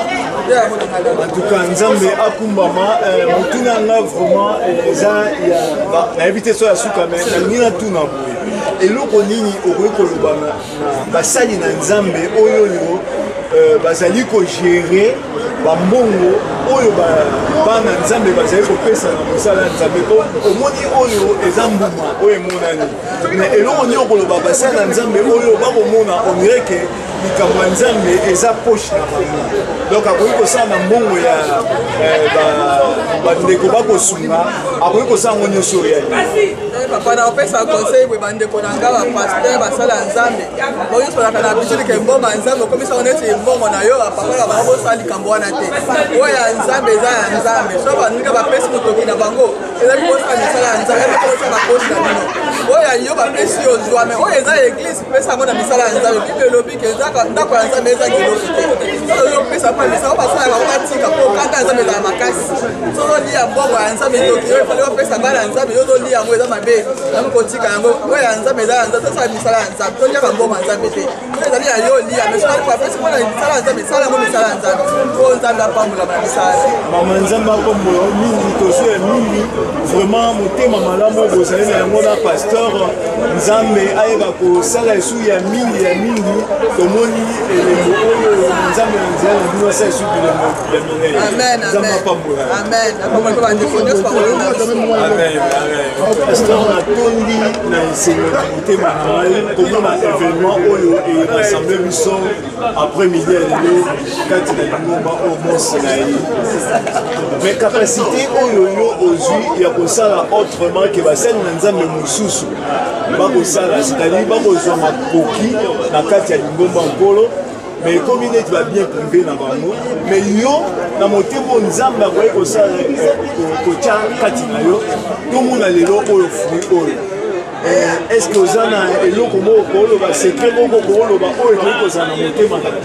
[SPEAKER 7] antuka nzambe akumbama motuna nga vraiment eza nayebi te so ya suka me nalingi natuna boye eloko nini okoki koloba na basali na nzambe oyo oyo bazali kogere bambongo oyo bana nzambe bazali kopesa na mosala ya nzambe omoni oyo eza mbuma oyo emonani me eloko nini okoloba basali na nzambe oyo bakomona onireke likambo ya nzambe eza poshe na bango donc akoki kosala na mbongo ya bandeko bakosunga akoki kosala yango nyonso reali
[SPEAKER 9] papa na opesa conseil boye bandeko na nga bapaster basala ya nzambe boyosolaka na bisilike mbongo ya nzambe okomisa neti mbongo na yo apapaka bango bosala likambo wana te oyo ya nzambe eza ya nzambe so baninga bapesi motoki na bango ezali kosala misala ya nzambe ebakosa bakosi na bino oyo ya yo bapesi yo zwa me oyo eza eglise pesa yango na misala ya nzambe bible elobi ke ndako ya nzambe ezaki eloko te oyo opesa mpo misala basalaka bango batika mpo kanda ya nzambe ezala makasi sozolia mbongo ya nzambe toki oyo efali opesa bana ya nzambe yozolia yango eza mabe yango kotika yango oyo ya nzambe eza ya nzambe tosala misala ya nzambe toliaka mbongo ya nzambe te oyo ezali ya yo lia me soki apesi mpona misala ya nzambe sala yango misala ya nzambe po nzambe apambolama na misala
[SPEAKER 7] mama nzambe apambola mingi tozo ya mingi vraiment motema malamu oyo bozali na yango na pasteur nzambe ayeba kosala esu ya mingi tomoni elembo oyo nzambe na nzela na bino asala esu bilemo ya minene nzambe apambola pasteur natondi na esengo na motema na ngai komona événement oyo erassemble biso après midi ya lelo kati na lingomba oyo mosinai mais capacité oyo yo ozwi ya kosala autrement ke basali na nzambe mosusu bakosala c'est-à-dire bakozwa makoki na kati ya lingomba nkolo mais ekomi neti babien privé na bango mais yo na motema oyo nzambe akoki kosala kotya kati na yo tomona lelo oyo fruit oyo est-ce que oza na eloko moko kooloba secret moko kooloba oyo ekoki kozala na motema na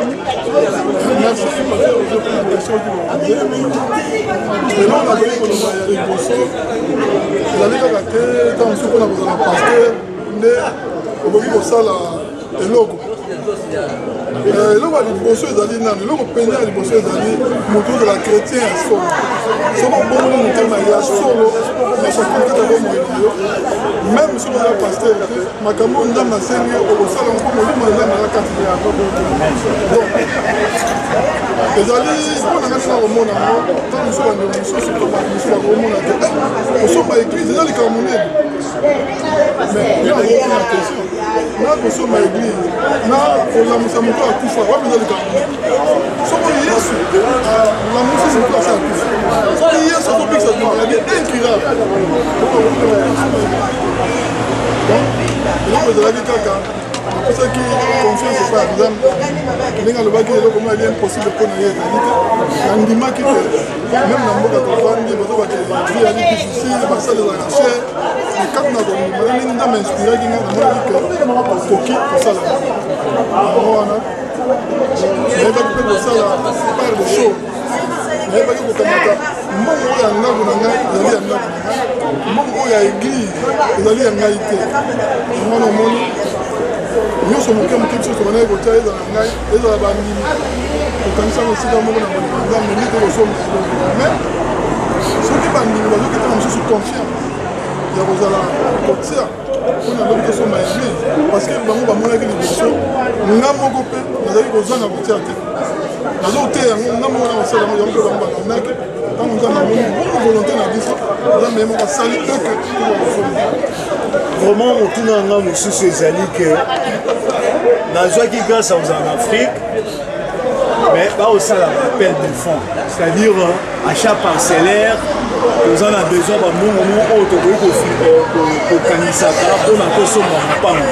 [SPEAKER 10] ezali kaka te ntango mosusu mpona kozala paster nde okoki kosala eloko eloko ya liboso ezali nano eloko pene ya liboso ezali moto ozala chrétien ya solo soko obongoli motema ya solo na sokonkata bomoi na yo même soki oza paster te makambo nzambe asengi okosala mpo molimo ya nzambe aza kati ya ezali mpona nga tina komona yango ntango mosusu bandeko mosusu to bato mosusu bakomona te kosomba église eza likambo monene mais yo nakokuna question na kosomba église na kolamusa moto akufa wapi eza likambo soko yesu olamusi moto asa akufa soki yesu azobikisa maladie incurable eloko ezalaki kaka apesaki confiance epa ya nzambe ndenge alobaki eloko moko ali impossible mpona ye ezali te nandimaki te meme na mboka tovandi bazobaki vie ali difficile basala ezalaka cher ekati na kondima na ndenge nzambe inspiraki nga namonaki ke okoki kosala yango wana nayebaki mpe kosala part de show nayebaki kokamata mbongo oyo ya ndako na ngai ezali ya ndako na ngai mbongo oyo ya église ezali ya ngai te yango wana omoni nyonso moke biso tobandaki kotya ezala ngai ezala bandimi kokangisanga esika moko na bandimi nzambe nde te kosomba mais soki bandimi bazokitana mosusu confiance ya kozala kotia mpona lobi tosomba église parce que bango bamonaki liboso nga moko mpe bazali kozanga kotia te nazoteya yango nga moko na basala yango yango mpe bango bakandaki ntango nzambe amoni bongo volonté na biso nzambe yemo basali eke
[SPEAKER 7] vraiment motuna yanga mosusu ezali ke nazwaki grâce aux en Afrique mais baosala appel de fonds c'est-à-dire achat parcellaire nous en a besoin bambongo moko oyo tokoki kokanisaka mpona kosomba mopango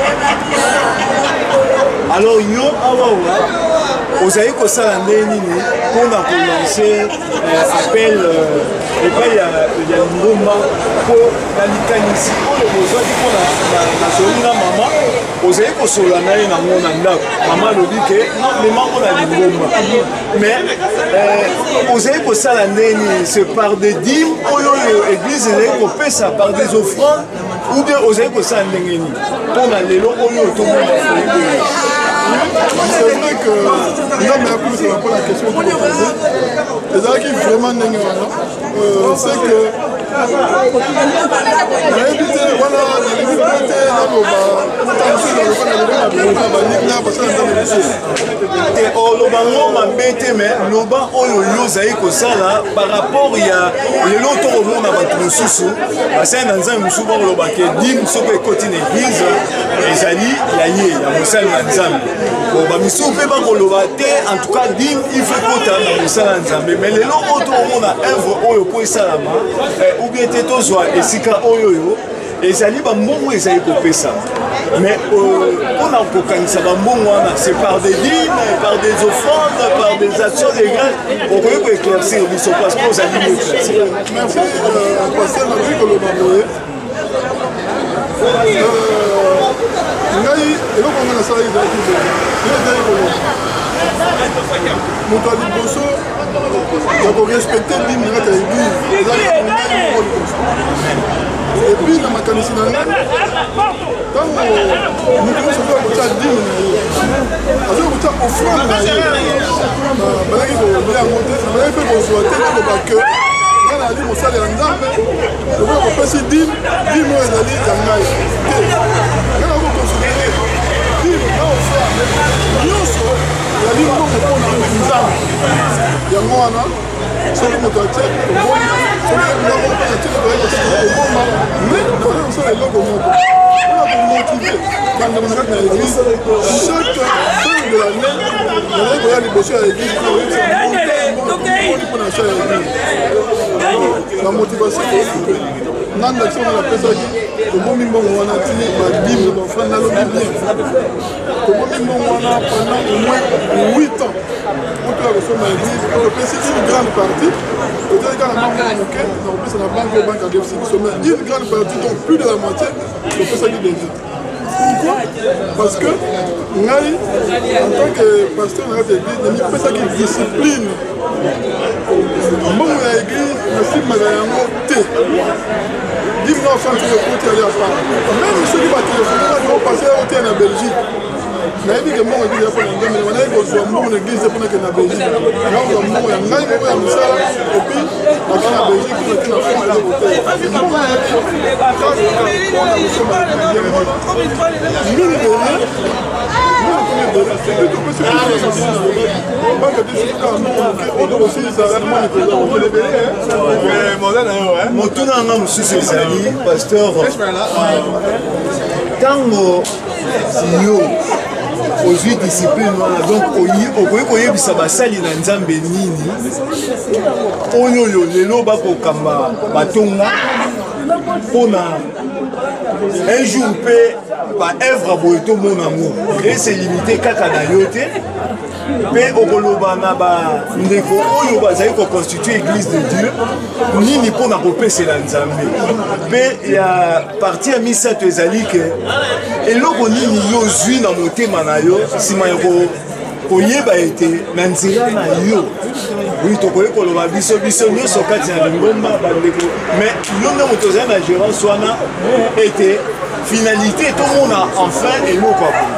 [SPEAKER 7] alors yo awawa ozali kosala ndenge nini mpona kolancer appel epai ya lingomba mpo na likanisi oyo bozwaki mpona nasoli na mama ozali kosola na ye nango na ndako mama alobi ke memango na lingomba mais ozali kosala ndenge nini c'est par des dîmes oyo église ezali kopesa par des offrandes ou bien ozali kosala ndenge nini mpona lelo oyo tomona
[SPEAKER 10] c'est vrai que nzambe akomisaka mpo na question tokopoze ezalaki vraiment ndenge wana c'est que nayebi te wana nalingi mpe te naloba tansi naloba naloba na biloko na baninga basala nzambe mosusu
[SPEAKER 7] oloba ngo mabe te me loba oyo yo ozali kosala par rapport ya lelo tokomona bato mosusu basali na nzambe mosusu bakoloba ke dime soki ekoti na église ezali ya ye ya mosali na nzambe bamisusu mpe bakoloba te en tout cas dime ife kota na mosala na nzambe mais lelo oyo tokomona œuvre oyo mpo esalama ou bien te tozwa esika oyoyo ezali bambongo ezali kopesa mais mpona kokanisa bambongo wana c'est par des dîmes, par des offrandes, par des actions légales okoki koéclaircir biso parce que ozali koéclaircir.
[SPEAKER 10] Merci pasteur nakoki koloba boye ngai eloko nga nasalaki ezalaki ezali koloba moto ya liboso ya korespecte dime na kati ya église ezali epuis na makanisi na ngai ntango moto nyonso azoya kotia dime na ye azoya kotia offrande na ye balaki koloba yango te nabalaki mpe kozwa te koloba ke ngai nazali mosali ya nzambe lokola kopesi dime oyo ezali ya ngai te ngai nakokonsidere dime na offrande nyonso ezali mbongo mpona nzambe yango wana soki moto atie oboni soki biloko mpe atie oboma me nakoki kosala eloko moko mpona komotive bandeko na kati na église chaque fin de l'année nazali koya liboso ya église mpona cha ya église na motivation nga ndakisi wana napesaki tobomi mbongo wana tini badime bafrande nalobi bien tobomi mbongo wana pendant au moins 8 ans oto ya kosoma église topesi une grande partie totali kaka na banque moke na kopesa na banque oyo banque adefisi biso mais une grande partie donc plus de la moitié topesaki déjà pourquoi parce que ngai en tant que pasteur na kati ya église namipesaki discipline mbongo ya église nasimaka yango te dime na ofante ekoti ali apart même soki batelefone ngai opase oteya na belgique nayebi ke mbongo église mpona nzambe nayebi kozwa mbongo na église mpona ke na belgique nakozwa mbongo ya ngai moko ya mosala epuis naka na belgique mpona te na fond eza koteya mbongo nayebi mpona kosoma mine de rien
[SPEAKER 7] motuna yanga mosusu ezali pasteur ntango yo ozwi discipline wana donc okoki koyebisa basali na nzambe nini oyo lelo bakokamba batonga mpona un jour mpe baœuvre boye tomona yango ese limité kaka na yo te mpe okoloba na bandeko oyo bazali koconstitue église de dieu nini mpona kopesela nzambe mpe ya parti ya misato ezali ke eloko nini yo ozwi na motema na yo nsima ya koyeba ete na nzela na yo oui tokoki koloba biso nyonso kati na lingomba bandeko mais yo nde moto ozali na gérance wana ete finalité tomona enfin eloko akoma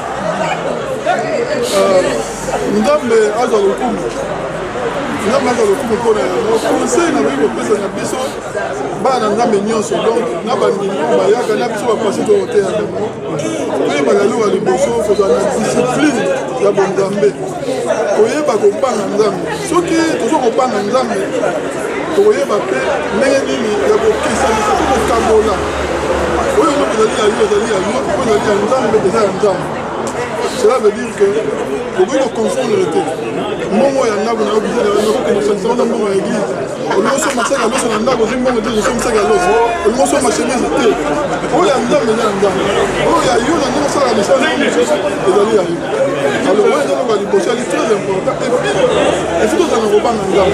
[SPEAKER 10] nzambe azwa lokumu mpona yango conseil nakoki kopesa na biso bana nzambe nyonso donc na bandimi bayaka na biso bapase toyote ya ndemo toyeba lelo ya liboso kozala na discipline ya bonzambe koyeba kobanga nzambe soki tozo kobanga nzambe tokoyeba mpe ndenge nini ya kokisanisa po kokabola oyo nyonso ezali ya yo ezali ya yo oyo ezali ya nzambe eza ya nzambe. Cela veut dire que vous pouvez confondre le thé. Moi, il y en a qui ont besoin de la l'église. Nous sommes à l'os, on a nous sommes à l'os. Nous sommes à chemise de thé. Oh, il y a un dame, il y a un dame. Oh, il y a eu un dame, ça a laissé un dame. Alors, moi, il y a un dame, c'est très important. Et puis, il faut que nous avons un dame.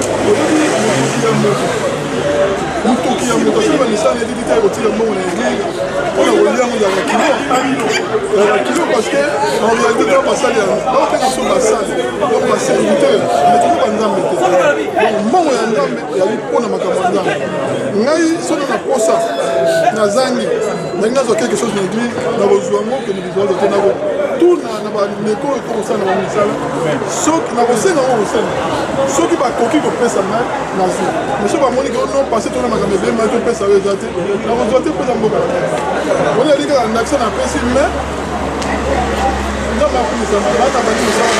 [SPEAKER 10] Mutoki ya moto soba nisana editi ta kotila mbongo na église mpona kolia ngo ya bakilo parce que en réalité to basali baotenga so basali donc baserviteur mais toko banzambe te donc mbongo ya nzambe eyali mpona makambo ya nzambe ngai soki na posa nazangi ndenge nazwa quelque chose na église nakozwa ngo kende bizwazo te nakotuna na bameko oyo tokosala na bamisala soki nakosenga ngo kosenga soki bakoki kopesa ngai nazwi mais soki bamoni ke ono pase tona makambo ebema topesa oyo eza te nakozwa te mpesa mboka oni ali kaka ndakisa na pesi mais nzambe akumisama bata bani mosala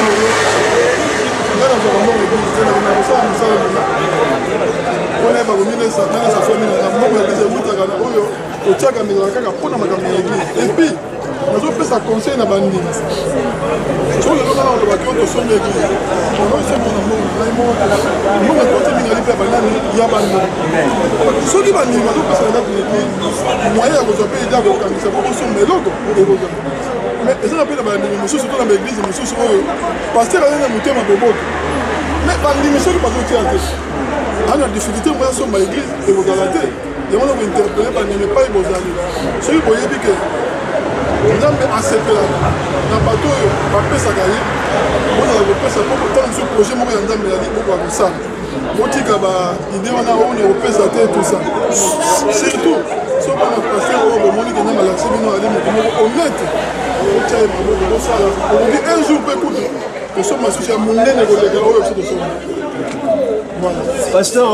[SPEAKER 10] ngai nazwaka mbongo eglise te nakosala mosala mona mpona yeba komilesa nalesa famille na mbongo ya eglise ebutaka na oyo otiaka mezala kaka mpona makambo ya eglise epuis nazopesa conseil na bandimi soki lelo ngana olobaki o tosombi eglise onoisombi na mbongo ngai mbongo ekoti mingi ali mpe banani ya bandimi soki bandimi bazopesa na ndako na eglise moyen ya kozwa mpe ide ya kokangisa po kosomba eloko ekozwa mais eza na mpe na bandimi mosusu to na baeglise mosusu oyo paster aza na motema boboto mais bandimi soki bazotia te ana difficulté moya somba eglise ekozala te yango na kointerpele bandimi epai bozali soki boyebi ke nzambe asepelaka na bato oyo bapesaka ye bozala kopesa po kotala mosu projet moko ya nzambe yali bokoka kosala botika baide wana oyo na kopesa te tout ça surtout soki wana paster oyo bomoni ke nzambe alakisi bino ali moto moko honnête otya ye maboko kosala okoki un jour mpe kutu tosomba susu ya monene koleka oyo biso tosomba.
[SPEAKER 7] Pasteur,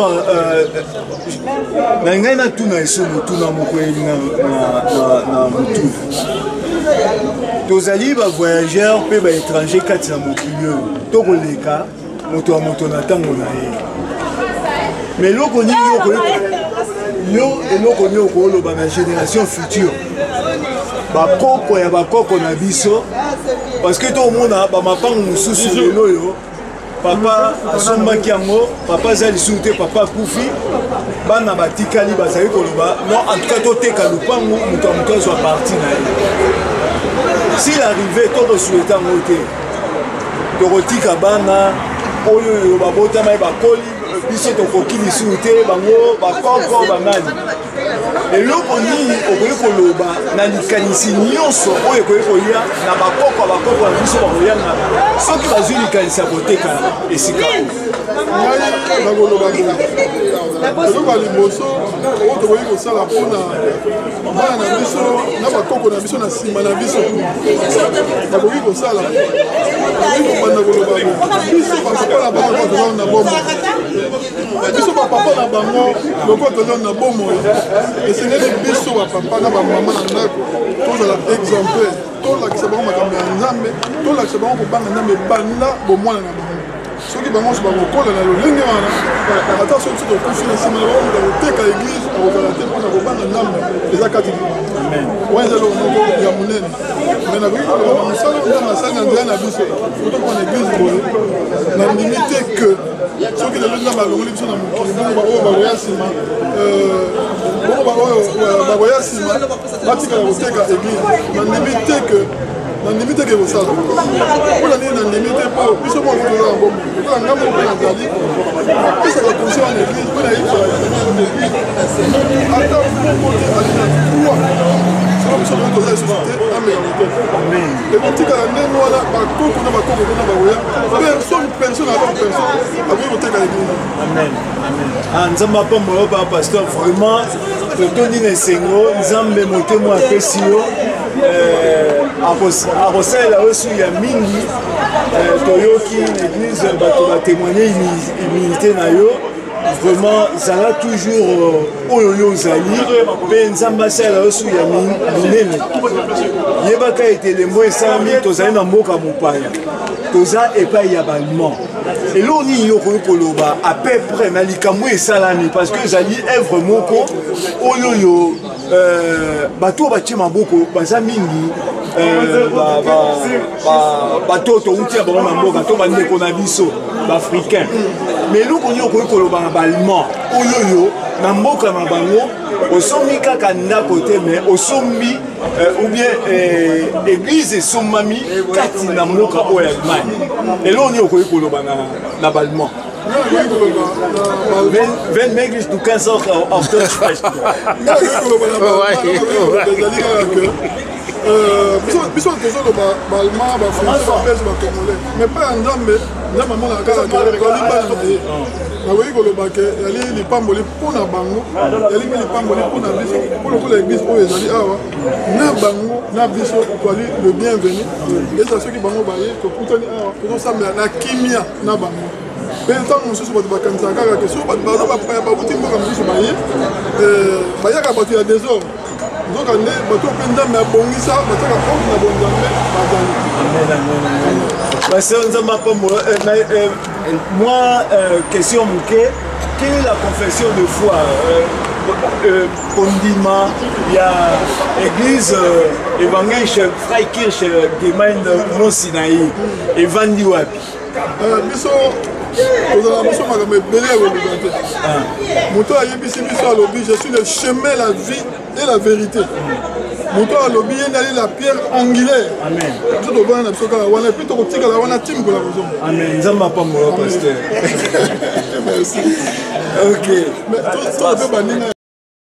[SPEAKER 7] na ngai natuna eso motuna moko na motu tozali bavoyageur mpe baétranger kati na mokili oyo tokoleka moto ya moto na ntango na ye mais eloko nini yo eloko nini okoloba na génération future bakoko ya bakoko na biso parce que tomona bamapango mosusu lelo oyo papa asombaki yango papa aza lisusu te papa akufi bana batikali bazali koloba non en tout cas toteka lupango moto ya moto azwa parti na ye s'il arrive tokosouhaite yango te tokotika bana oyo babotama ye bakoli biso tokoki lisusu te bango bakoko banani eloko nini okoki koloba na likanisi nyonso oyo ekoki kolia na bakoko na biso bakoyanga soki bazwi likanisi ya koteka esika
[SPEAKER 10] ngai nakoloba eloko ya liboso oyo tokoki kosala mpona bana na biso na bakoko na biso na nsima na biso bakoki kosala tokoki kobanda koloba biso bapapa na bango tozala na bomo biso bapapa na bango loko tozala na bomo esengeli biso bapapa na bamama na ndako tozala exemplaire tolakisa bango makambo ya nzambe tolakisa bango kobanga nzambe banda bomwana na bango soki bango nyonso bakokola na lolenge wana ata soki biso tokufi na nsima na bango bakoteka eglise akozala te mpona kobanga nzambe eza kati wana eza eloko moko ya monene mais nakoki koloba mosala nzambe asali na nzela na biso tokona eglise boye nandimi te ke soki lelo nzambe alongoli biso na mokili bongo oyo bakoya nsima bongo bakoya nsima batikala koteka eglise nandimi te ke kosala mpona nini nandimi te mpo biso moko toza yango lokola nga moko mpe nazali apesaka conseil wana église mpo nayebisaka ata moko te ali na trois biso moko toza lisusu te amela te ekotikala ndenge wana bakoko na bakoko te na bakoya personne avant personne akoki koteka église.
[SPEAKER 7] nzambe apamba yo pa pasteur vraiment totondi na esengo nzambe motema apesi yo akosalela yo su ya mingi toyoki na église bato batémoigne humilité na yo vraiment zala toujours oyo ozali mpe nzambe asala osu ya minene yebaka ete lembo esalami tozali na mboka mopaya toza epai ya ballemand eloko nini okoki koloba à peu près na likambo esalami parce que ezali œuvre moko oyo bato batie maboko baza mingi bato toutia bango na mboka to bandeko na biso baafricain mais eloko nini okoki koloba na ballemand oyo na mboka na bango osombi kaka ndako te mais osombi ou bien église esombami kati na mboka oyo ya Allemagne eloko nini okoki koloba na ballemand Wenn möglich, du kannst auch auf Deutsch sprechen.
[SPEAKER 10] biso tozoloba ballemand bafrançais bapese bacongolais mais mpe ya nzambe nzambe amonaka kaka tolibana na ye nakoki koloba ke yali lipamboli mpona bango yali mpe lipamboli mpona biso mpo lokola église oyo ezali awa na bango na biso twali le bienvenu eza soki bango baye tokutani awa tozosambela na kimia na bango mpe ntango mosusu bato bakanisaka kaka ke so bato baza bapaya bauti mboka mosusu baye bayaka bato ya désordre donc nde bato mpe nzambe abongisa batiaka porte na bonzambe bazali
[SPEAKER 7] Pasteur Nzamba Pombo, moi, question moquée, quelle est la confession de foi Kondima, il y a l'église évangélique Freikirche Gemeinde Mont-Sinaï, Evandi Wapi.
[SPEAKER 10] Biso, ozala biso makambo ebele ya koluka te. Moto ayebisi biso alobi, je suis le chemin, la vie et la vérité. Moto alobi yendali la pierre angulaire. Amen. Biso tobana na biso kaka wana epuis tokotikala wana tim kola kozonga.
[SPEAKER 7] Amen. Nzamba pambola pasteur.
[SPEAKER 10] Merci.
[SPEAKER 7] Ok.
[SPEAKER 10] Mais toi, tu as fait